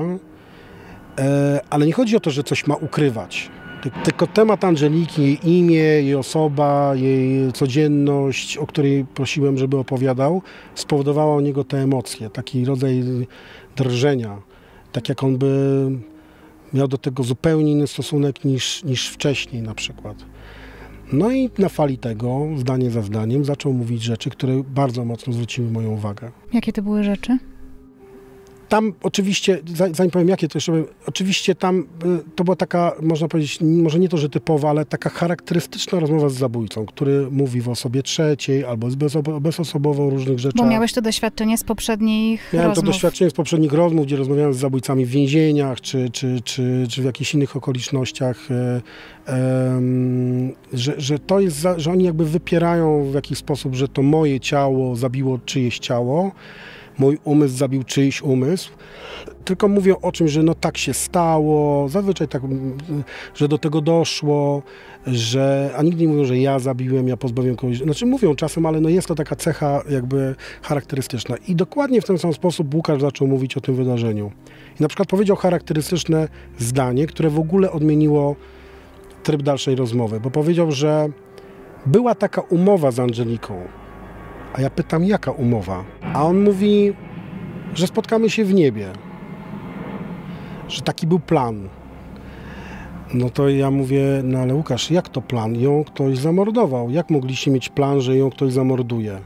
e, ale nie chodzi o to, że coś ma ukrywać. Ty, tylko temat Angeliki, jej imię, jej osoba, jej codzienność, o której prosiłem, żeby opowiadał, spowodowała u niego te emocje, taki rodzaj drżenia, tak jak on by miał do tego zupełnie inny stosunek niż, niż wcześniej na przykład. No i na fali tego, zdanie za zdaniem, zaczął mówić rzeczy, które bardzo mocno zwróciły moją uwagę. Jakie to były rzeczy? Tam oczywiście, zanim powiem jakie, to jeszcze powiem, oczywiście tam to była taka, można powiedzieć, może nie to, że typowa, ale taka charakterystyczna rozmowa z zabójcą, który mówi w osobie trzeciej albo jest bezosobowo o różnych rzeczach. Bo miałeś to doświadczenie z poprzednich Miałem rozmów. to doświadczenie z poprzednich rozmów, gdzie rozmawiałem z zabójcami w więzieniach, czy, czy, czy, czy w jakichś innych okolicznościach, e, e, że, że to jest, za, że oni jakby wypierają w jakiś sposób, że to moje ciało zabiło czyjeś ciało, mój umysł zabił czyjś umysł, tylko mówią o czymś, że no tak się stało, zazwyczaj tak, że do tego doszło, że, a nigdy nie mówią, że ja zabiłem, ja pozbawiłem kogoś, znaczy mówią czasem, ale no jest to taka cecha jakby charakterystyczna. I dokładnie w ten sam sposób Łukasz zaczął mówić o tym wydarzeniu. I na przykład powiedział charakterystyczne zdanie, które w ogóle odmieniło tryb dalszej rozmowy, bo powiedział, że była taka umowa z Angeliką. A ja pytam, jaka umowa? A on mówi, że spotkamy się w niebie. Że taki był plan. No to ja mówię, no ale Łukasz, jak to plan? Ją ktoś zamordował. Jak mogliście mieć plan, że ją ktoś zamorduje?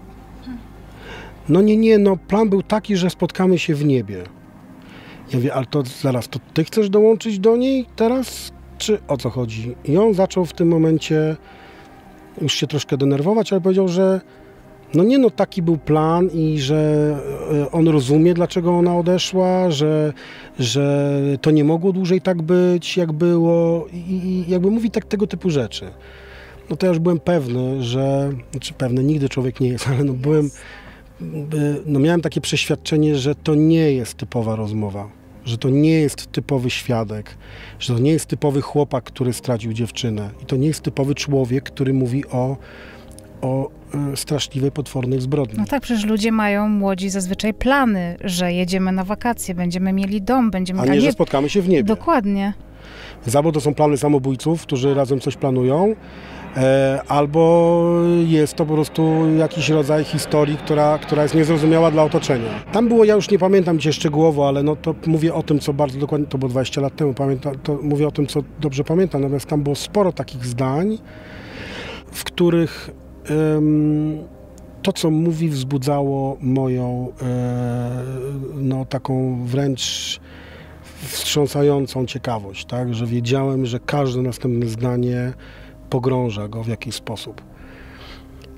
No nie, nie, no plan był taki, że spotkamy się w niebie. Ja mówię, ale to zaraz, to ty chcesz dołączyć do niej teraz? Czy o co chodzi? I on zaczął w tym momencie już się troszkę denerwować, ale powiedział, że no nie, no taki był plan i że on rozumie, dlaczego ona odeszła, że, że to nie mogło dłużej tak być, jak było i, i jakby mówi tak tego typu rzeczy. No to ja już byłem pewny, że, znaczy pewny, nigdy człowiek nie jest, ale no byłem, no miałem takie przeświadczenie, że to nie jest typowa rozmowa, że to nie jest typowy świadek, że to nie jest typowy chłopak, który stracił dziewczynę i to nie jest typowy człowiek, który mówi o o y, straszliwej, potwornej zbrodni. No tak, przecież ludzie mają, młodzi, zazwyczaj plany, że jedziemy na wakacje, będziemy mieli dom, będziemy... A nie, że spotkamy się w niebie. Dokładnie. Albo to są plany samobójców, którzy razem coś planują, e, albo jest to po prostu jakiś rodzaj historii, która, która jest niezrozumiała dla otoczenia. Tam było, ja już nie pamiętam dzisiaj szczegółowo, ale no to mówię o tym, co bardzo dokładnie, to było dwadzieścia lat temu, pamiętam, to mówię o tym, co dobrze pamiętam, natomiast tam było sporo takich zdań, w których to, co mówi, wzbudzało moją no, taką wręcz wstrząsającą ciekawość, tak? Że wiedziałem, że każde następne zdanie pogrąża go w jakiś sposób.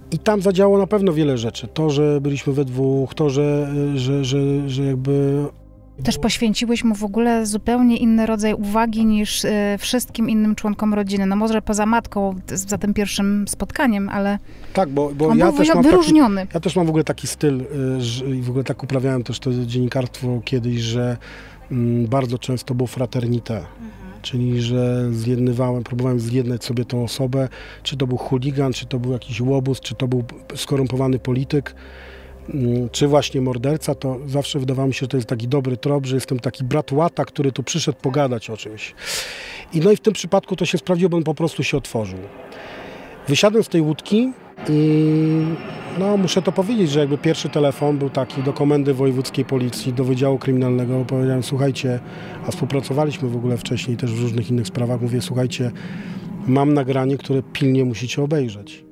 I tam zadziałało na pewno wiele rzeczy. To, że byliśmy we dwóch, to, że, że, że, że jakby... Też poświęciłeś mu w ogóle zupełnie inny rodzaj uwagi niż y, wszystkim innym członkom rodziny. No może poza matką, za tym pierwszym spotkaniem, ale tak, bo, bo on ja był też mam wyróżniony. Taki, ja też mam w ogóle taki styl y, że, i w ogóle tak uprawiałem też to dziennikarstwo kiedyś, że mm, bardzo często było fraternité. Mhm. Czyli, że zjednywałem, próbowałem zjednać sobie tą osobę, czy to był chuligan, czy to był jakiś łobuz, czy to był skorumpowany polityk, czy właśnie morderca, to zawsze wydawało mi się, że to jest taki dobry trop, że jestem taki brat łata, który tu przyszedł pogadać o czymś. I no i w tym przypadku to się sprawdziło, bo on po prostu się otworzył. Wysiadłem z tej łódki i no muszę to powiedzieć, że jakby pierwszy telefon był taki do Komendy Wojewódzkiej Policji, do Wydziału Kryminalnego. Powiedziałem, słuchajcie, a współpracowaliśmy w ogóle wcześniej też w różnych innych sprawach. Mówię, słuchajcie, mam nagranie, które pilnie musicie obejrzeć.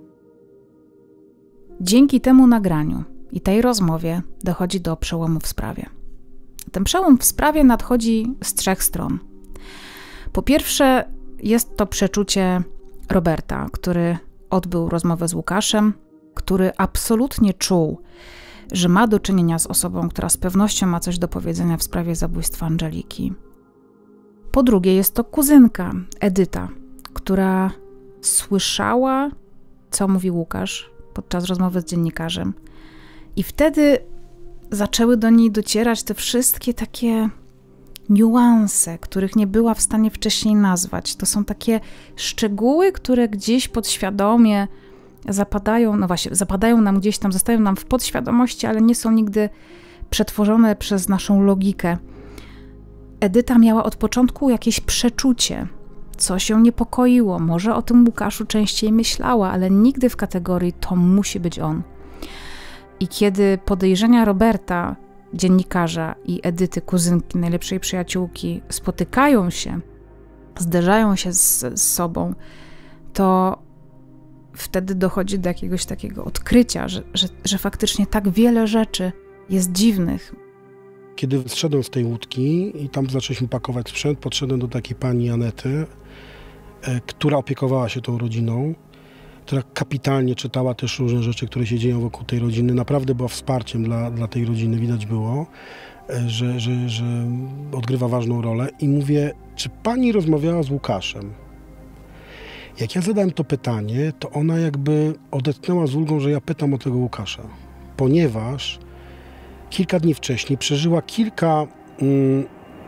Dzięki temu nagraniu i tej rozmowie dochodzi do przełomu w sprawie. Ten przełom w sprawie nadchodzi z trzech stron. Po pierwsze, jest to przeczucie Roberta, który odbył rozmowę z Łukaszem, który absolutnie czuł, że ma do czynienia z osobą, która z pewnością ma coś do powiedzenia w sprawie zabójstwa Angeliki. Po drugie, jest to kuzynka Edyta, która słyszała, co mówi Łukasz podczas rozmowy z dziennikarzem. I wtedy zaczęły do niej docierać te wszystkie takie niuanse, których nie była w stanie wcześniej nazwać. To są takie szczegóły, które gdzieś podświadomie zapadają, no właśnie, zapadają nam gdzieś tam, zostają nam w podświadomości, ale nie są nigdy przetworzone przez naszą logikę. Edyta miała od początku jakieś przeczucie, coś ją niepokoiło. Może o tym Łukaszu częściej myślała, ale nigdy w kategorii to musi być on. I kiedy podejrzenia Roberta, dziennikarza, i Edyty, kuzynki, najlepszej przyjaciółki, spotykają się, zderzają się z, z sobą, to wtedy dochodzi do jakiegoś takiego odkrycia, że, że, że faktycznie tak wiele rzeczy jest dziwnych. Kiedy zszedłem z tej łódki i tam zaczęliśmy pakować sprzęt, podszedłem do takiej pani Anety, e, która opiekowała się tą rodziną, która kapitalnie czytała też różne rzeczy, które się dzieją wokół tej rodziny. Naprawdę była wsparciem dla, dla tej rodziny, widać było, że, że, że odgrywa ważną rolę. I mówię, czy pani rozmawiała z Łukaszem? Jak ja zadałem to pytanie, to ona jakby odetchnęła z ulgą, że ja pytam o tego Łukasza. Ponieważ kilka dni wcześniej przeżyła kilka mm,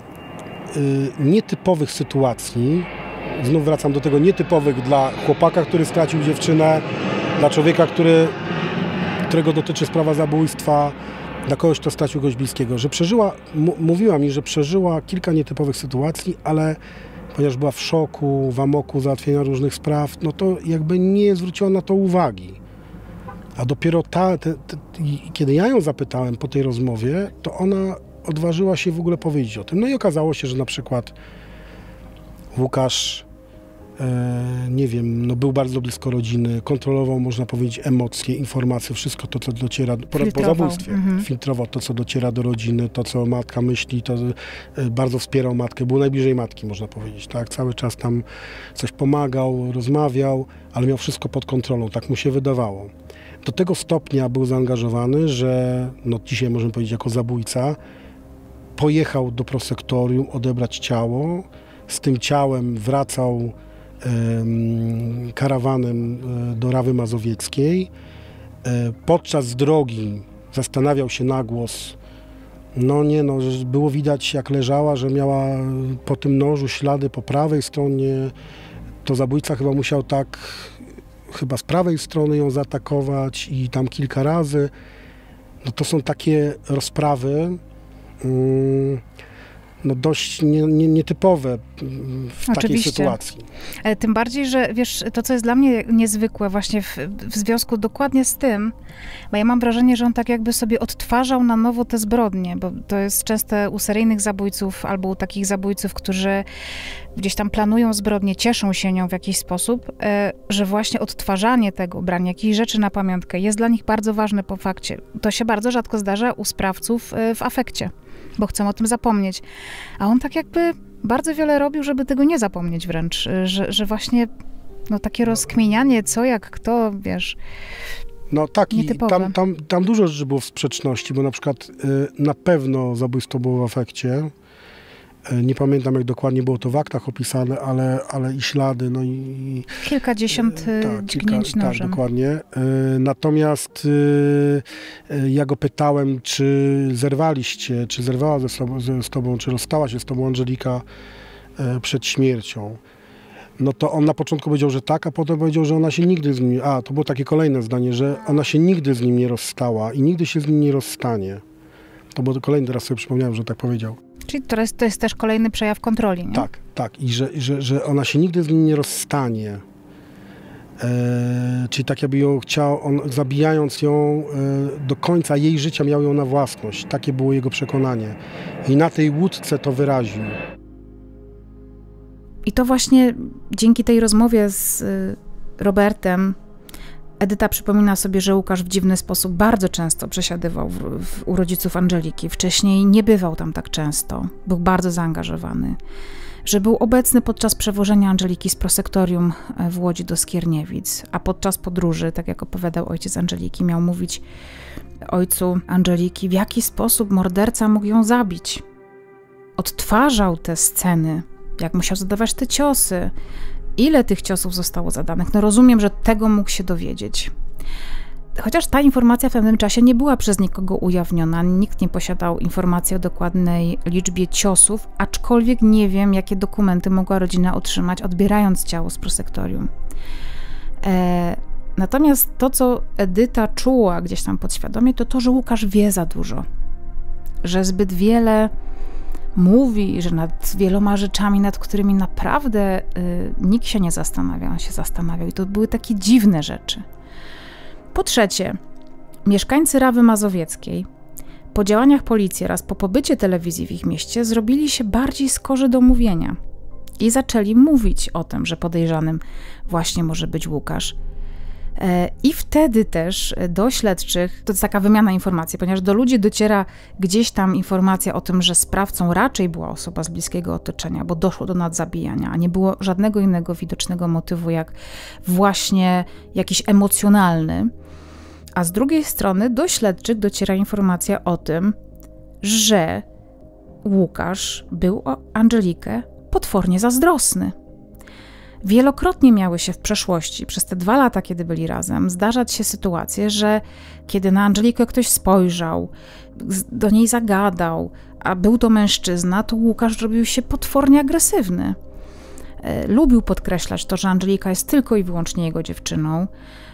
y, nietypowych sytuacji. Znów wracam do tego, nietypowych dla chłopaka, który stracił dziewczynę, dla człowieka, który, którego dotyczy sprawa zabójstwa, dla kogoś, kto stracił kogoś bliskiego. Że przeżyła, m- mówiła mi, że przeżyła kilka nietypowych sytuacji, ale ponieważ była w szoku, w amoku załatwienia różnych spraw, no to jakby nie zwróciła na to uwagi. A dopiero ta, te, te, kiedy ja ją zapytałem po tej rozmowie, to ona odważyła się w ogóle powiedzieć o tym. No i okazało się, że na przykład Łukasz, e, nie wiem, no był bardzo blisko rodziny, kontrolował, można powiedzieć, emocje, informacje, wszystko to, co dociera, po, po zabójstwie, mhm. filtrował to, co dociera do rodziny, to, co matka myśli, to e, bardzo wspierał matkę, był najbliżej matki, można powiedzieć, tak, cały czas tam coś pomagał, rozmawiał, ale miał wszystko pod kontrolą, tak mu się wydawało. Do tego stopnia był zaangażowany, że no dzisiaj możemy powiedzieć jako zabójca, pojechał do prosektorium odebrać ciało, z tym ciałem wracał um, karawanem do Rawy Mazowieckiej. E, podczas drogi zastanawiał się na głos, no nie no, że było widać jak leżała, że miała po tym nożu ślady po prawej stronie. To zabójca chyba musiał tak, chyba z prawej strony ją zaatakować i tam kilka razy. No to są takie rozprawy, um, no dość nie, nie, nietypowe w Oczywiście. takiej sytuacji. Tym bardziej, że wiesz, to co jest dla mnie niezwykłe właśnie w, w związku dokładnie z tym, bo ja mam wrażenie, że on tak jakby sobie odtwarzał na nowo te zbrodnie, bo to jest często u seryjnych zabójców albo u takich zabójców, którzy gdzieś tam planują zbrodnię, cieszą się nią w jakiś sposób, że właśnie odtwarzanie tego, branie jakichś rzeczy na pamiątkę jest dla nich bardzo ważne po fakcie. To się bardzo rzadko zdarza u sprawców w afekcie, bo chcą o tym zapomnieć. A on tak jakby bardzo wiele robił, żeby tego nie zapomnieć wręcz, że, że właśnie no, takie rozkminianie, co, jak, kto, wiesz, No tak, i Nietypowe. tam, tam, tam dużo rzeczy było w sprzeczności, bo na przykład y, na pewno zabójstwo było w afekcie. Y, nie pamiętam, jak dokładnie było to w aktach opisane, ale, ale i ślady, no i... Kilkadziesiąt y, tak, dźgnięć kilka, nożem. Tak, dokładnie. Y, natomiast y, y, ja go pytałem, czy zerwaliście, czy zerwała ze sobą, ze, z tobą, czy rozstała się z tobą Angelika y, przed śmiercią. No to on na początku powiedział, że tak, a potem powiedział, że ona się nigdy z nim... A, to było takie kolejne zdanie, że ona się nigdy z nim nie rozstała i nigdy się z nim nie rozstanie. To było kolejne, teraz sobie przypomniałem, że tak powiedział. Czyli to jest, to jest też kolejny przejaw kontroli, nie? Tak, tak. I że, że, że ona się nigdy z nim nie rozstanie. E, czyli tak jakby ją chciał, on zabijając ją e, do końca jej życia miał ją na własność. Takie było jego przekonanie. I na tej łódce to wyraził. I to właśnie dzięki tej rozmowie z y, Robertem Edyta przypomina sobie, że Łukasz w dziwny sposób bardzo często przesiadywał w, w, u rodziców Angeliki. Wcześniej nie bywał tam tak często. Był bardzo zaangażowany. Że był obecny podczas przewożenia Angeliki z prosektorium w Łodzi do Skierniewic, a podczas podróży, tak jak opowiadał ojciec Angeliki, miał mówić ojcu Angeliki, w jaki sposób morderca mógł ją zabić. Odtwarzał te sceny, jak musiał zadawać te ciosy, ile tych ciosów zostało zadanych. No rozumiem, że tego mógł się dowiedzieć. Chociaż ta informacja w pewnym czasie nie była przez nikogo ujawniona, nikt nie posiadał informacji o dokładnej liczbie ciosów, aczkolwiek nie wiem, jakie dokumenty mogła rodzina otrzymać, odbierając ciało z prosektorium. E, natomiast to, co Edyta czuła gdzieś tam podświadomie, to to, że Łukasz wie za dużo, że zbyt wiele mówi, że nad wieloma rzeczami, nad którymi naprawdę y, nikt się nie zastanawia, on się zastanawiał i to były takie dziwne rzeczy. Po trzecie, mieszkańcy Rawy Mazowieckiej po działaniach policji oraz po pobycie telewizji w ich mieście zrobili się bardziej skorzy do mówienia i zaczęli mówić o tym, że podejrzanym właśnie może być Łukasz. I wtedy też do śledczych, to jest taka wymiana informacji, ponieważ do ludzi dociera gdzieś tam informacja o tym, że sprawcą raczej była osoba z bliskiego otoczenia, bo doszło do nadzabijania, a nie było żadnego innego widocznego motywu, jak właśnie jakiś emocjonalny. A z drugiej strony do śledczych dociera informacja o tym, że Łukasz był o Angelikę potwornie zazdrosny. Wielokrotnie miały się w przeszłości, przez te dwa lata, kiedy byli razem, zdarzać się sytuacje, że kiedy na Angelikę ktoś spojrzał, do niej zagadał, a był to mężczyzna, to Łukasz robił się potwornie agresywny. Lubił podkreślać to, że Angelika jest tylko i wyłącznie jego dziewczyną,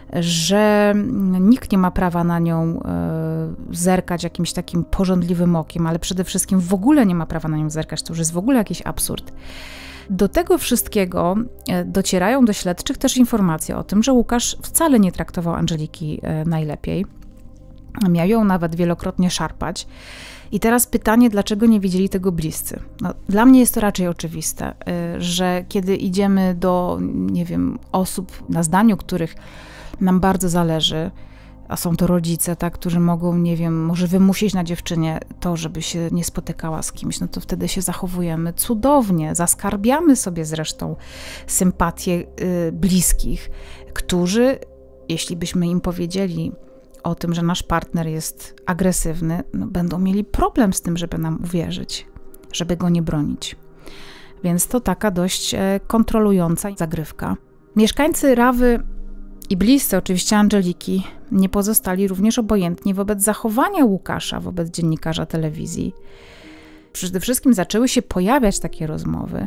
że nikt nie ma prawa na nią zerkać jakimś takim pożądliwym okiem, ale przede wszystkim w ogóle nie ma prawa na nią zerkać, to już jest w ogóle jakiś absurd. Do tego wszystkiego docierają do śledczych też informacje o tym, że Łukasz wcale nie traktował Angeliki najlepiej. Miał ją nawet wielokrotnie szarpać. I teraz pytanie, dlaczego nie widzieli tego bliscy? No, dla mnie jest to raczej oczywiste, że kiedy idziemy do, nie wiem, osób, na zdaniu których nam bardzo zależy, a są to rodzice, tak, którzy mogą, nie wiem, może wymusić na dziewczynie to, żeby się nie spotykała z kimś, no to wtedy się zachowujemy cudownie, zaskarbiamy sobie zresztą sympatię y, bliskich, którzy, jeśli byśmy im powiedzieli o tym, że nasz partner jest agresywny, no, będą mieli problem z tym, żeby nam uwierzyć, żeby go nie bronić. Więc to taka dość e, kontrolująca zagrywka. Mieszkańcy Rawy i bliscy oczywiście Angeliki nie pozostali również obojętni wobec zachowania Łukasza wobec dziennikarza telewizji. Przede wszystkim zaczęły się pojawiać takie rozmowy,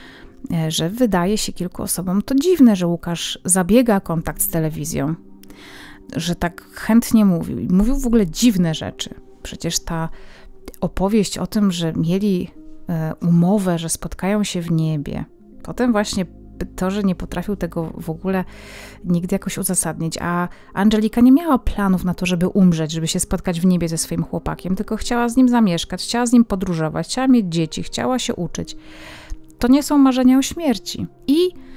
że wydaje się kilku osobom to dziwne, że Łukasz zabiega o kontakt z telewizją, że tak chętnie mówił i mówił w ogóle dziwne rzeczy. Przecież ta opowieść o tym, że mieli umowę, że spotkają się w niebie, potem właśnie to, że nie potrafił tego w ogóle nigdy jakoś uzasadnić, a Angelika nie miała planów na to, żeby umrzeć, żeby się spotkać w niebie ze swoim chłopakiem, tylko chciała z nim zamieszkać, chciała z nim podróżować, chciała mieć dzieci, chciała się uczyć. To nie są marzenia o śmierci. I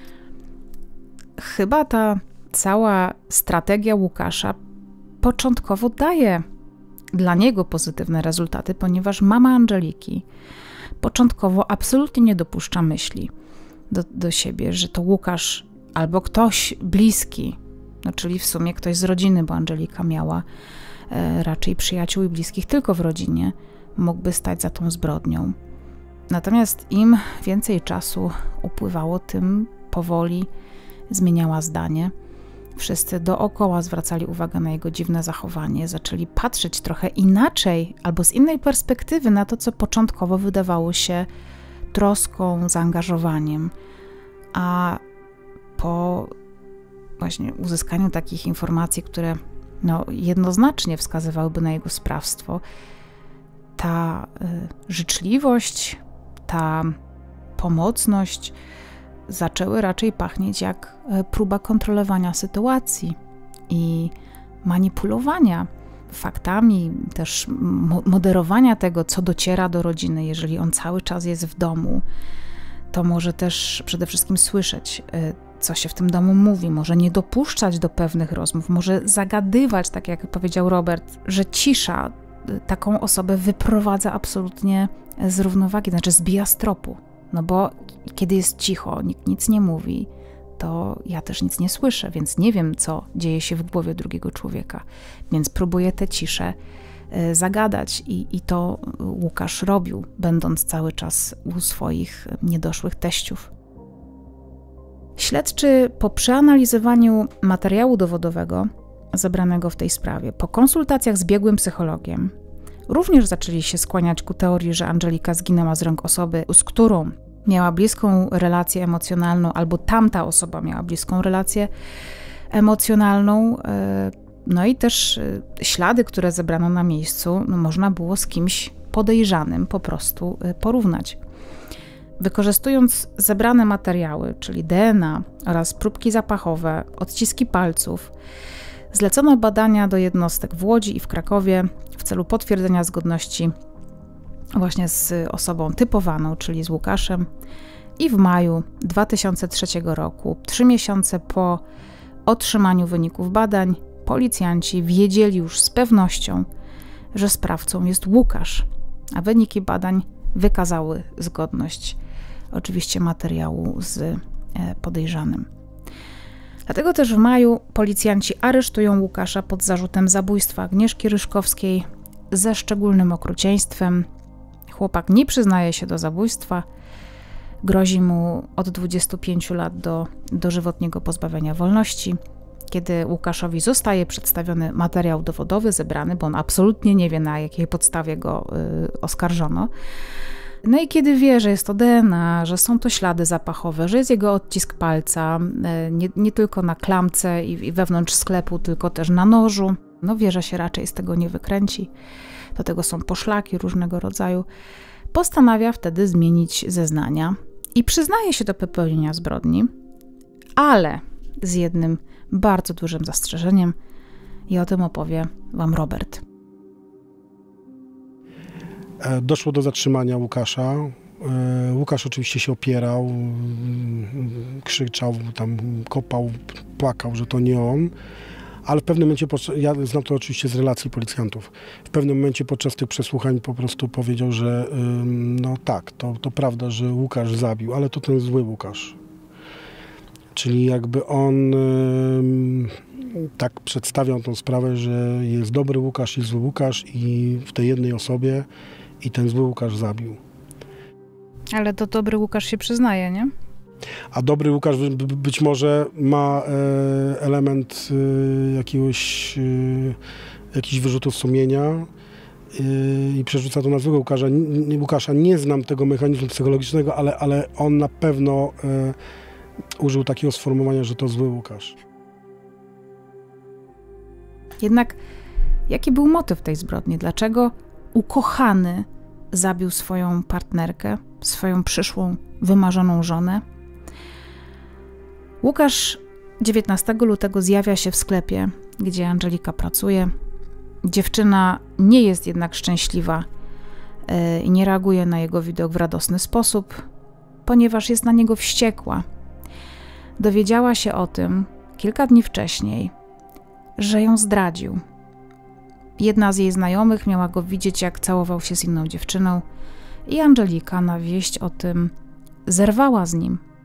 chyba ta cała strategia Łukasza początkowo daje dla niego pozytywne rezultaty, ponieważ mama Angeliki początkowo absolutnie nie dopuszcza myśli do, do siebie, że to Łukasz albo ktoś bliski no czyli w sumie ktoś z rodziny, bo Angelika miała e, raczej przyjaciół i bliskich tylko w rodzinie, mógłby stać za tą zbrodnią. Natomiast im więcej czasu upływało, tym powoli zmieniała zdanie. Wszyscy dookoła zwracali uwagę na jego dziwne zachowanie, zaczęli patrzeć trochę inaczej albo z innej perspektywy na to, co początkowo wydawało się troską, zaangażowaniem. A po właśnie uzyskaniu takich informacji, które no, jednoznacznie wskazywałyby na jego sprawstwo, ta y, życzliwość, ta pomocność zaczęły raczej pachnieć jak próba kontrolowania sytuacji i manipulowania faktami, też moderowania tego, co dociera do rodziny. Jeżeli on cały czas jest w domu, to może też przede wszystkim słyszeć, co się w tym domu mówi, może nie dopuszczać do pewnych rozmów, może zagadywać, tak jak powiedział Robert, że cisza taką osobę wyprowadza absolutnie z równowagi, znaczy zbija z tropu. No bo kiedy jest cicho, nikt nic nie mówi, to ja też nic nie słyszę, więc nie wiem, co dzieje się w głowie drugiego człowieka. Więc próbuję tę ciszę y, zagadać i, i to Łukasz robił, będąc cały czas u swoich niedoszłych teściów. Śledczy po przeanalizowaniu materiału dowodowego zebranego w tej sprawie, po konsultacjach z biegłym psychologiem, również zaczęli się skłaniać ku teorii, że Angelika zginęła z rąk osoby, z którą miała bliską relację emocjonalną, albo tamta osoba miała bliską relację emocjonalną. No i też ślady, które zebrano na miejscu, no można było z kimś podejrzanym po prostu porównać. Wykorzystując zebrane materiały, czyli D N A oraz próbki zapachowe, odciski palców, zlecono badania do jednostek w Łodzi i w Krakowie w celu potwierdzenia zgodności właśnie z osobą typowaną, czyli z Łukaszem. I w maju dwa tysiące trzeciego roku, trzy miesiące po otrzymaniu wyników badań, policjanci wiedzieli już z pewnością, że sprawcą jest Łukasz, a wyniki badań wykazały zgodność oczywiście materiału z podejrzanym. Dlatego też w maju policjanci aresztują Łukasza pod zarzutem zabójstwa Agnieszki Ryszkowskiej ze szczególnym okrucieństwem. Chłopak nie przyznaje się do zabójstwa, grozi mu od dwudziestu pięciu lat do dożywotniego pozbawienia wolności. Kiedy Łukaszowi zostaje przedstawiony materiał dowodowy zebrany, bo on absolutnie nie wie, na jakiej podstawie go y, oskarżono, no i kiedy wie, że jest to D N A, że są to ślady zapachowe, że jest jego odcisk palca, y, nie, nie tylko na klamce i, i wewnątrz sklepu, tylko też na nożu, no wie, że się raczej z tego nie wykręci. Do tego są poszlaki różnego rodzaju. Postanawia wtedy zmienić zeznania i przyznaje się do popełnienia zbrodni, ale z jednym bardzo dużym zastrzeżeniem i o tym opowie wam Robert. Doszło do zatrzymania Łukasza. Łukasz oczywiście się opierał, krzyczał, tam kopał, płakał, że to nie on. Ale w pewnym momencie, ja znam to oczywiście z relacji policjantów, w pewnym momencie podczas tych przesłuchań po prostu powiedział, że no tak, to, to prawda, że Łukasz zabił, ale to ten zły Łukasz. Czyli jakby on tak przedstawiał tą sprawę, że jest dobry Łukasz i zły Łukasz i w tej jednej osobie i ten zły Łukasz zabił. Ale to dobry Łukasz się przyznaje, nie? A dobry Łukasz być może ma element jakiegoś, jakichś wyrzutów sumienia i przerzuca to na złego Łukasza. Łukasza. Nie znam tego mechanizmu psychologicznego, ale, ale on na pewno użył takiego sformułowania, że to zły Łukasz. Jednak jaki był motyw tej zbrodni? Dlaczego ukochany zabił swoją partnerkę, swoją przyszłą, wymarzoną żonę? Łukasz dziewiętnastego lutego zjawia się w sklepie, gdzie Angelika pracuje. Dziewczyna nie jest jednak szczęśliwa i nie reaguje na jego widok w radosny sposób, ponieważ jest na niego wściekła. Dowiedziała się o tym kilka dni wcześniej, że ją zdradził. Jedna z jej znajomych miała go widzieć, jak całował się z inną dziewczyną i Angelika na wieść o tym zerwała z nim.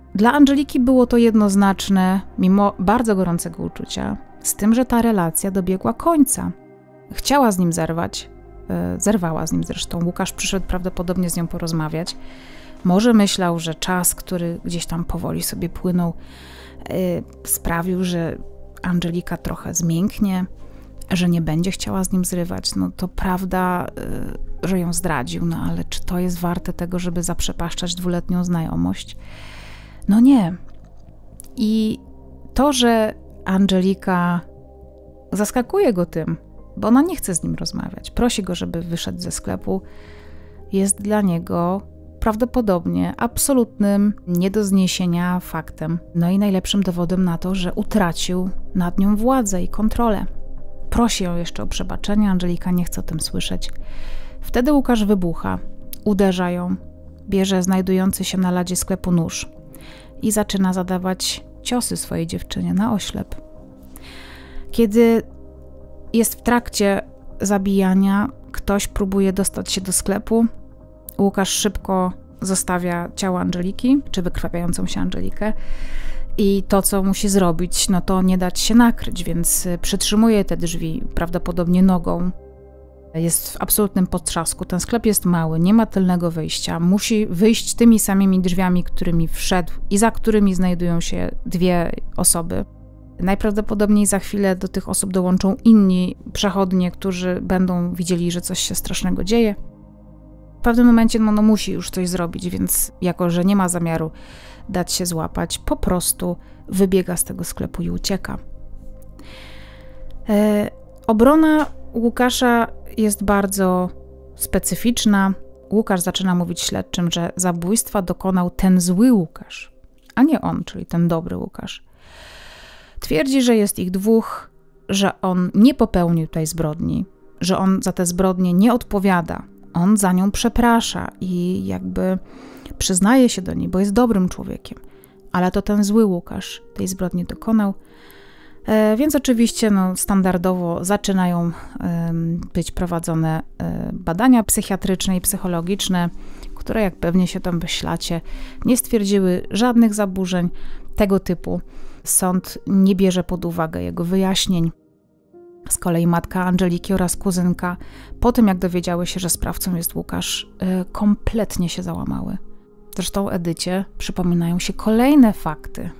Dla Angeliki było to jednoznaczne, mimo bardzo gorącego uczucia, z tym, że ta relacja dobiegła końca. Chciała z nim zerwać, zerwała z nim zresztą. Łukasz przyszedł prawdopodobnie z nią porozmawiać. Może myślał, że czas, który gdzieś tam powoli sobie płynął, sprawił, że Angelika trochę zmięknie, że nie będzie chciała z nim zrywać. No to prawda, że ją zdradził, no ale czy to jest warte tego, żeby zaprzepaszczać dwuletnią znajomość? No nie. I to, że Angelika zaskakuje go tym, bo ona nie chce z nim rozmawiać, prosi go, żeby wyszedł ze sklepu, jest dla niego prawdopodobnie absolutnym nie do zniesienia faktem. No i najlepszym dowodem na to, że utracił nad nią władzę i kontrolę. Prosi ją jeszcze o przebaczenie, Angelika nie chce o tym słyszeć. Wtedy Łukasz wybucha, uderza ją, bierze znajdujący się na ladzie sklepu nóż i zaczyna zadawać ciosy swojej dziewczynie na oślep. Kiedy jest w trakcie zabijania, ktoś próbuje dostać się do sklepu, Łukasz szybko zostawia ciało Angeliki, czy wykrwawiającą się Angelikę, i to, co musi zrobić, no to nie dać się nakryć, więc przytrzymuje te drzwi, prawdopodobnie nogą. Jest w absolutnym potrzasku. Ten sklep jest mały, nie ma tylnego wyjścia. Musi wyjść tymi samymi drzwiami, którymi wszedł i za którymi znajdują się dwie osoby. Najprawdopodobniej za chwilę do tych osób dołączą inni przechodnie, którzy będą widzieli, że coś się strasznego dzieje. W pewnym momencie no, no musi już coś zrobić, więc jako, że nie ma zamiaru dać się złapać, po prostu wybiega z tego sklepu i ucieka. E, obrona Łukasza jest bardzo specyficzna. Łukasz zaczyna mówić śledczym, że zabójstwa dokonał ten zły Łukasz, a nie on, czyli ten dobry Łukasz. Twierdzi, że jest ich dwóch, że on nie popełnił tej zbrodni, że on za tę zbrodnię nie odpowiada. On za nią przeprasza i jakby przyznaje się do niej, bo jest dobrym człowiekiem. Ale to ten zły Łukasz tej zbrodni dokonał. E, więc oczywiście no, standardowo zaczynają e, być prowadzone e, badania psychiatryczne i psychologiczne, które, jak pewnie się domyślacie, nie stwierdziły żadnych zaburzeń tego typu. Sąd nie bierze pod uwagę jego wyjaśnień. Z kolei matka Angeliki oraz kuzynka, po tym jak dowiedziały się, że sprawcą jest Łukasz, kompletnie się załamały. Zresztą Edycie przypominają się kolejne fakty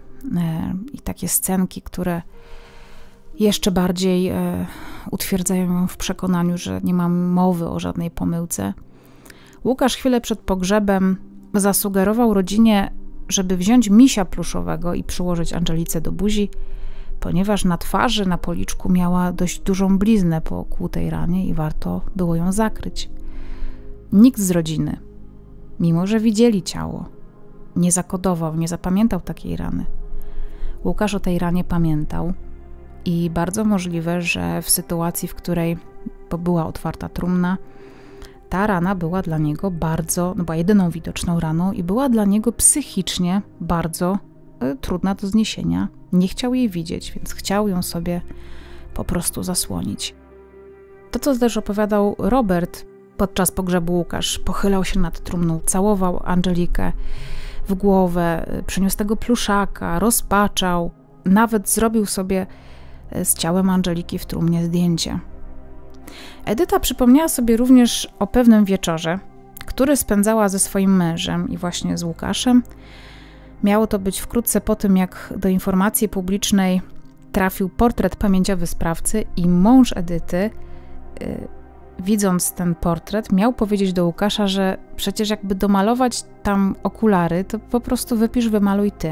i takie scenki, które jeszcze bardziej utwierdzają ją w przekonaniu, że nie ma mowy o żadnej pomyłce. Łukasz chwilę przed pogrzebem zasugerował rodzinie, żeby wziąć misia pluszowego i przyłożyć Angelice do buzi, ponieważ na twarzy, na policzku miała dość dużą bliznę po kłutej ranie i warto było ją zakryć. Nikt z rodziny, mimo że widzieli ciało, nie zakodował, nie zapamiętał takiej rany. Łukasz o tej ranie pamiętał i bardzo możliwe, że w sytuacji, w której była otwarta trumna, ta rana była dla niego bardzo, no była jedyną widoczną raną i była dla niego psychicznie bardzo y, trudna do zniesienia. Nie chciał jej widzieć, więc chciał ją sobie po prostu zasłonić. To, co też opowiadał Robert podczas pogrzebu Łukasz, pochylał się nad trumną, całował Angelikę w głowę, przyniósł tego pluszaka, rozpaczał, nawet zrobił sobie z ciałem Angeliki w trumnie zdjęcie. Edyta przypomniała sobie również o pewnym wieczorze, który spędzała ze swoim mężem i właśnie z Łukaszem. Miało to być wkrótce po tym, jak do informacji publicznej trafił portret pamięciowy sprawcy i mąż Edyty, yy, widząc ten portret, miał powiedzieć do Łukasza, że przecież jakby domalować tam okulary, to po prostu wypisz, wymaluj ty.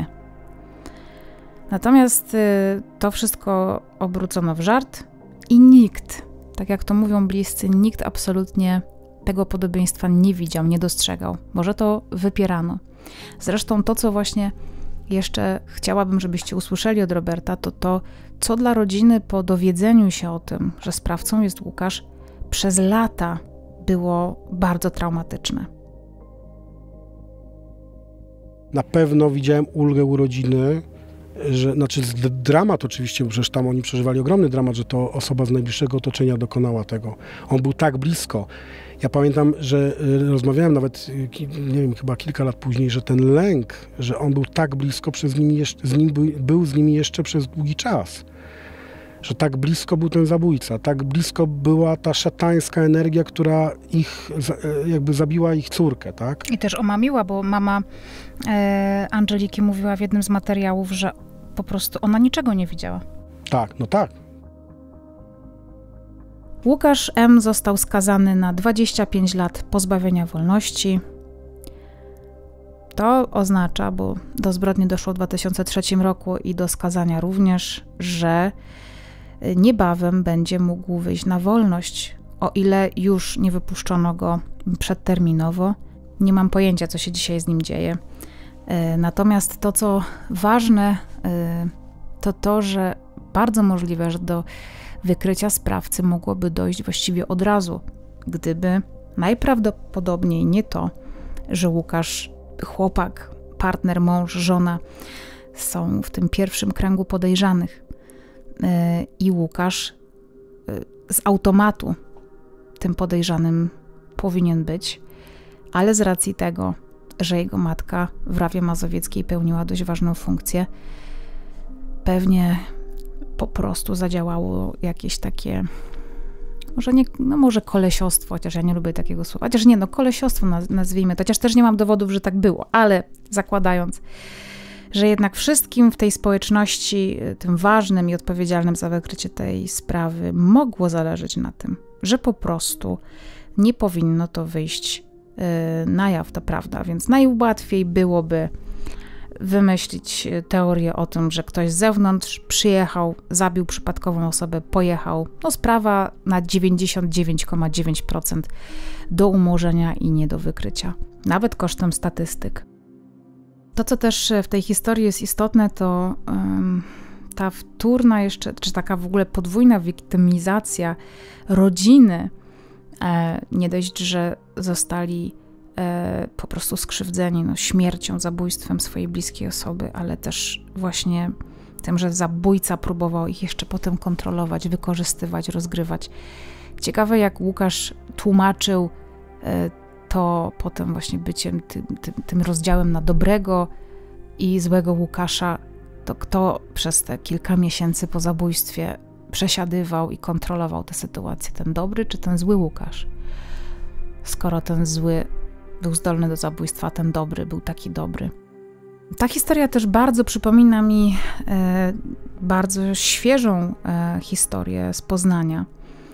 Natomiast yy, to wszystko obrócono w żart i nikt, tak jak to mówią bliscy, nikt absolutnie tego podobieństwa nie widział, nie dostrzegał. Może to wypierano. Zresztą to, co właśnie jeszcze chciałabym, żebyście usłyszeli od Roberta, to to, co dla rodziny po dowiedzeniu się o tym, że sprawcą jest Łukasz, przez lata było bardzo traumatyczne. Na pewno widziałem ulgę u rodziny, że, znaczy dramat oczywiście, bo przecież tam oni przeżywali ogromny dramat, że to osoba z najbliższego otoczenia dokonała tego. On był tak blisko. Ja pamiętam, że rozmawiałem nawet, nie wiem, chyba kilka lat później, że ten lęk, że on był tak blisko, przez nimi jeszcze, z nim był, był z nimi jeszcze przez długi czas. Że tak blisko był ten zabójca, tak blisko była ta szatańska energia, która ich, jakby zabiła ich córkę, tak? I też omamiła, bo mama e, Angeliki mówiła w jednym z materiałów, że po prostu ona niczego nie widziała. Tak, no tak. Łukasz M. został skazany na dwadzieścia pięć lat pozbawienia wolności. To oznacza, bo do zbrodni doszło w dwa tysiące trzecim roku i do skazania również, że niebawem będzie mógł wyjść na wolność, o ile już nie wypuszczono go przedterminowo. Nie mam pojęcia, co się dzisiaj z nim dzieje. Natomiast to, co ważne, to to, że bardzo możliwe, że do wykrycia sprawcy mogłoby dojść właściwie od razu, gdyby najprawdopodobniej nie to, że Łukasz, chłopak, partner, mąż, żona są w tym pierwszym kręgu podejrzanych i Łukasz z automatu tym podejrzanym powinien być, ale z racji tego, że jego matka w Rawie Mazowieckiej pełniła dość ważną funkcję, pewnie po prostu zadziałało jakieś takie, może nie, no może kolesiostwo, chociaż ja nie lubię takiego słowa, chociaż nie, no kolesiostwo nazwijmy to, chociaż też nie mam dowodów, że tak było, ale zakładając, że jednak wszystkim w tej społeczności, tym ważnym i odpowiedzialnym za wykrycie tej sprawy mogło zależeć na tym, że po prostu nie powinno to wyjść yy, na jaw, to prawda, więc najłatwiej byłoby wymyślić teorię o tym, że ktoś z zewnątrz przyjechał, zabił przypadkową osobę, pojechał. No sprawa na dziewięćdziesiąt dziewięć przecinek dziewięć procent do umorzenia i nie do wykrycia, nawet kosztem statystyk. To, co też w tej historii jest istotne, to um, ta wtórna jeszcze, czy taka w ogóle podwójna wiktymizacja rodziny. E, nie dość, że zostali e, po prostu skrzywdzeni no, śmiercią, zabójstwem swojej bliskiej osoby, ale też właśnie tym, że zabójca próbował ich jeszcze potem kontrolować, wykorzystywać, rozgrywać. Ciekawe, jak Łukasz tłumaczył e, to potem właśnie byciem ty, ty, tym rozdziałem na dobrego i złego Łukasza, to kto przez te kilka miesięcy po zabójstwie przesiadywał i kontrolował tę sytuację, ten dobry czy ten zły Łukasz? Skoro ten zły był zdolny do zabójstwa, ten dobry był taki dobry. Ta historia też bardzo przypomina mi e, bardzo świeżą e, historię z Poznania.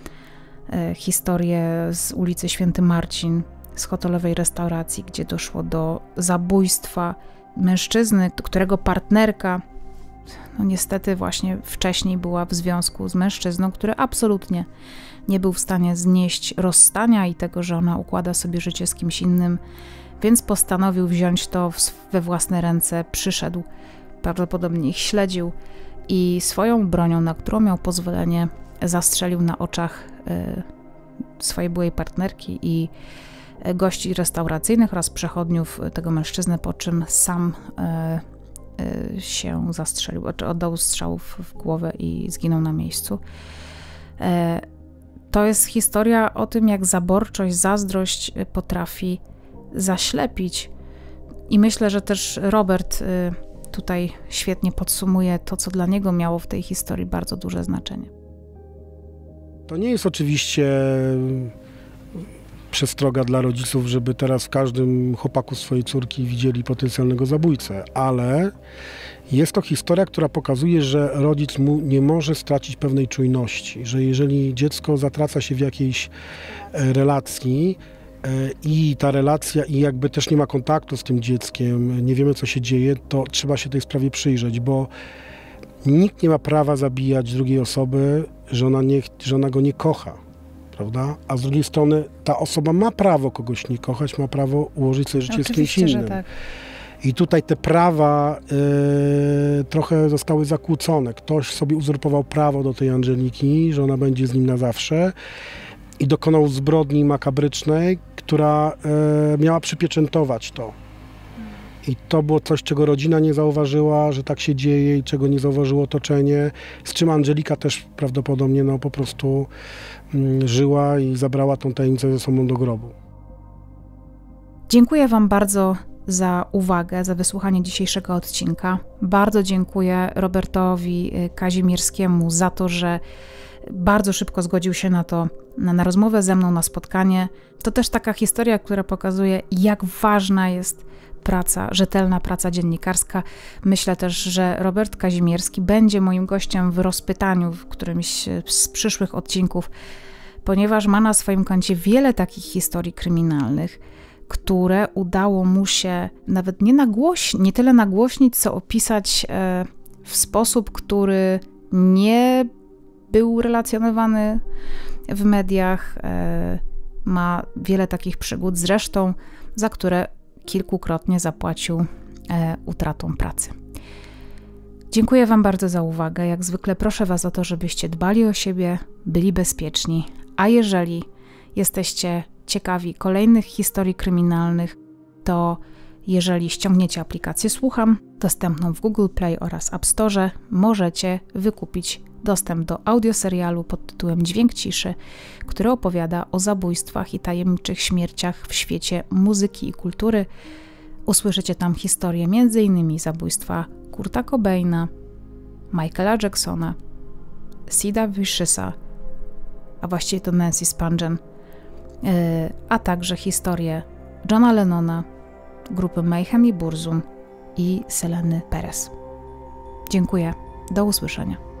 E, historię z ulicy Święty Marcin, z hotelowej restauracji, gdzie doszło do zabójstwa mężczyzny, którego partnerka no niestety właśnie wcześniej była w związku z mężczyzną, który absolutnie nie był w stanie znieść rozstania i tego, że ona układa sobie życie z kimś innym, więc postanowił wziąć to we własne ręce, przyszedł, prawdopodobnie ich śledził i swoją bronią, na którą miał pozwolenie, zastrzelił na oczach y, swojej byłej partnerki i gości restauracyjnych oraz przechodniów tego mężczyzny, po czym sam y, y, się zastrzelił, czy oddał strzałów w głowę i zginął na miejscu. Y, to jest historia o tym, jak zaborczość, zazdrość potrafi zaślepić. I myślę, że też Robert y, tutaj świetnie podsumuje to, co dla niego miało w tej historii bardzo duże znaczenie. To nie jest oczywiście przestroga dla rodziców, żeby teraz w każdym chłopaku swojej córki widzieli potencjalnego zabójcę, ale jest to historia, która pokazuje, że rodzic mu nie może stracić pewnej czujności, że jeżeli dziecko zatraca się w jakiejś relacji i ta relacja i jakby też nie ma kontaktu z tym dzieckiem, nie wiemy, co się dzieje, to trzeba się tej sprawie przyjrzeć, bo nikt nie ma prawa zabijać drugiej osoby, że ona, nie, że ona go nie kocha. Prawda? A z drugiej strony ta osoba ma prawo kogoś nie kochać, ma prawo ułożyć sobie życie Oczywiście, z kimś innym. że tak. I tutaj te prawa y, trochę zostały zakłócone. Ktoś sobie uzurpował prawo do tej Angeliki, że ona będzie z nim na zawsze i dokonał zbrodni makabrycznej, która y, miała przypieczętować to. I to było coś, czego rodzina nie zauważyła, że tak się dzieje i czego nie zauważyło otoczenie, z czym Angelika też prawdopodobnie no, po prostu mm, żyła i zabrała tą tajemnicę ze sobą do grobu. Dziękuję Wam bardzo za uwagę, za wysłuchanie dzisiejszego odcinka. Bardzo dziękuję Robertowi Kazimierskiemu za to, że bardzo szybko zgodził się na to, na, na rozmowę ze mną, na spotkanie. To też taka historia, która pokazuje, jak ważna jest praca, rzetelna praca dziennikarska. Myślę też, że Robert Kazimierski będzie moim gościem w rozpytaniu w którymś z przyszłych odcinków, ponieważ ma na swoim koncie wiele takich historii kryminalnych, które udało mu się nawet nie nagłoś, nie tyle nagłośnić, co opisać e, w sposób, który nie był relacjonowany w mediach. E, ma wiele takich przygód, zresztą za które kilkukrotnie zapłacił e, utratą pracy. Dziękuję Wam bardzo za uwagę. Jak zwykle proszę Was o to, żebyście dbali o siebie, byli bezpieczni, a jeżeli jesteście ciekawi kolejnych historii kryminalnych, to jeżeli ściągniecie aplikację Słucham, dostępną w Google Play oraz App Store, możecie wykupić dostęp do audioserialu pod tytułem Dźwięk ciszy, który opowiada o zabójstwach i tajemniczych śmierciach w świecie muzyki i kultury. Usłyszycie tam historię między innymi zabójstwa Kurta Cobaina, Michaela Jacksona, Sida Vicious'a, a właściwie to Nancy Spungen, a także historię Johna Lennona, grupy Mayhem i Burzum i Seleny Perez. Dziękuję. Do usłyszenia.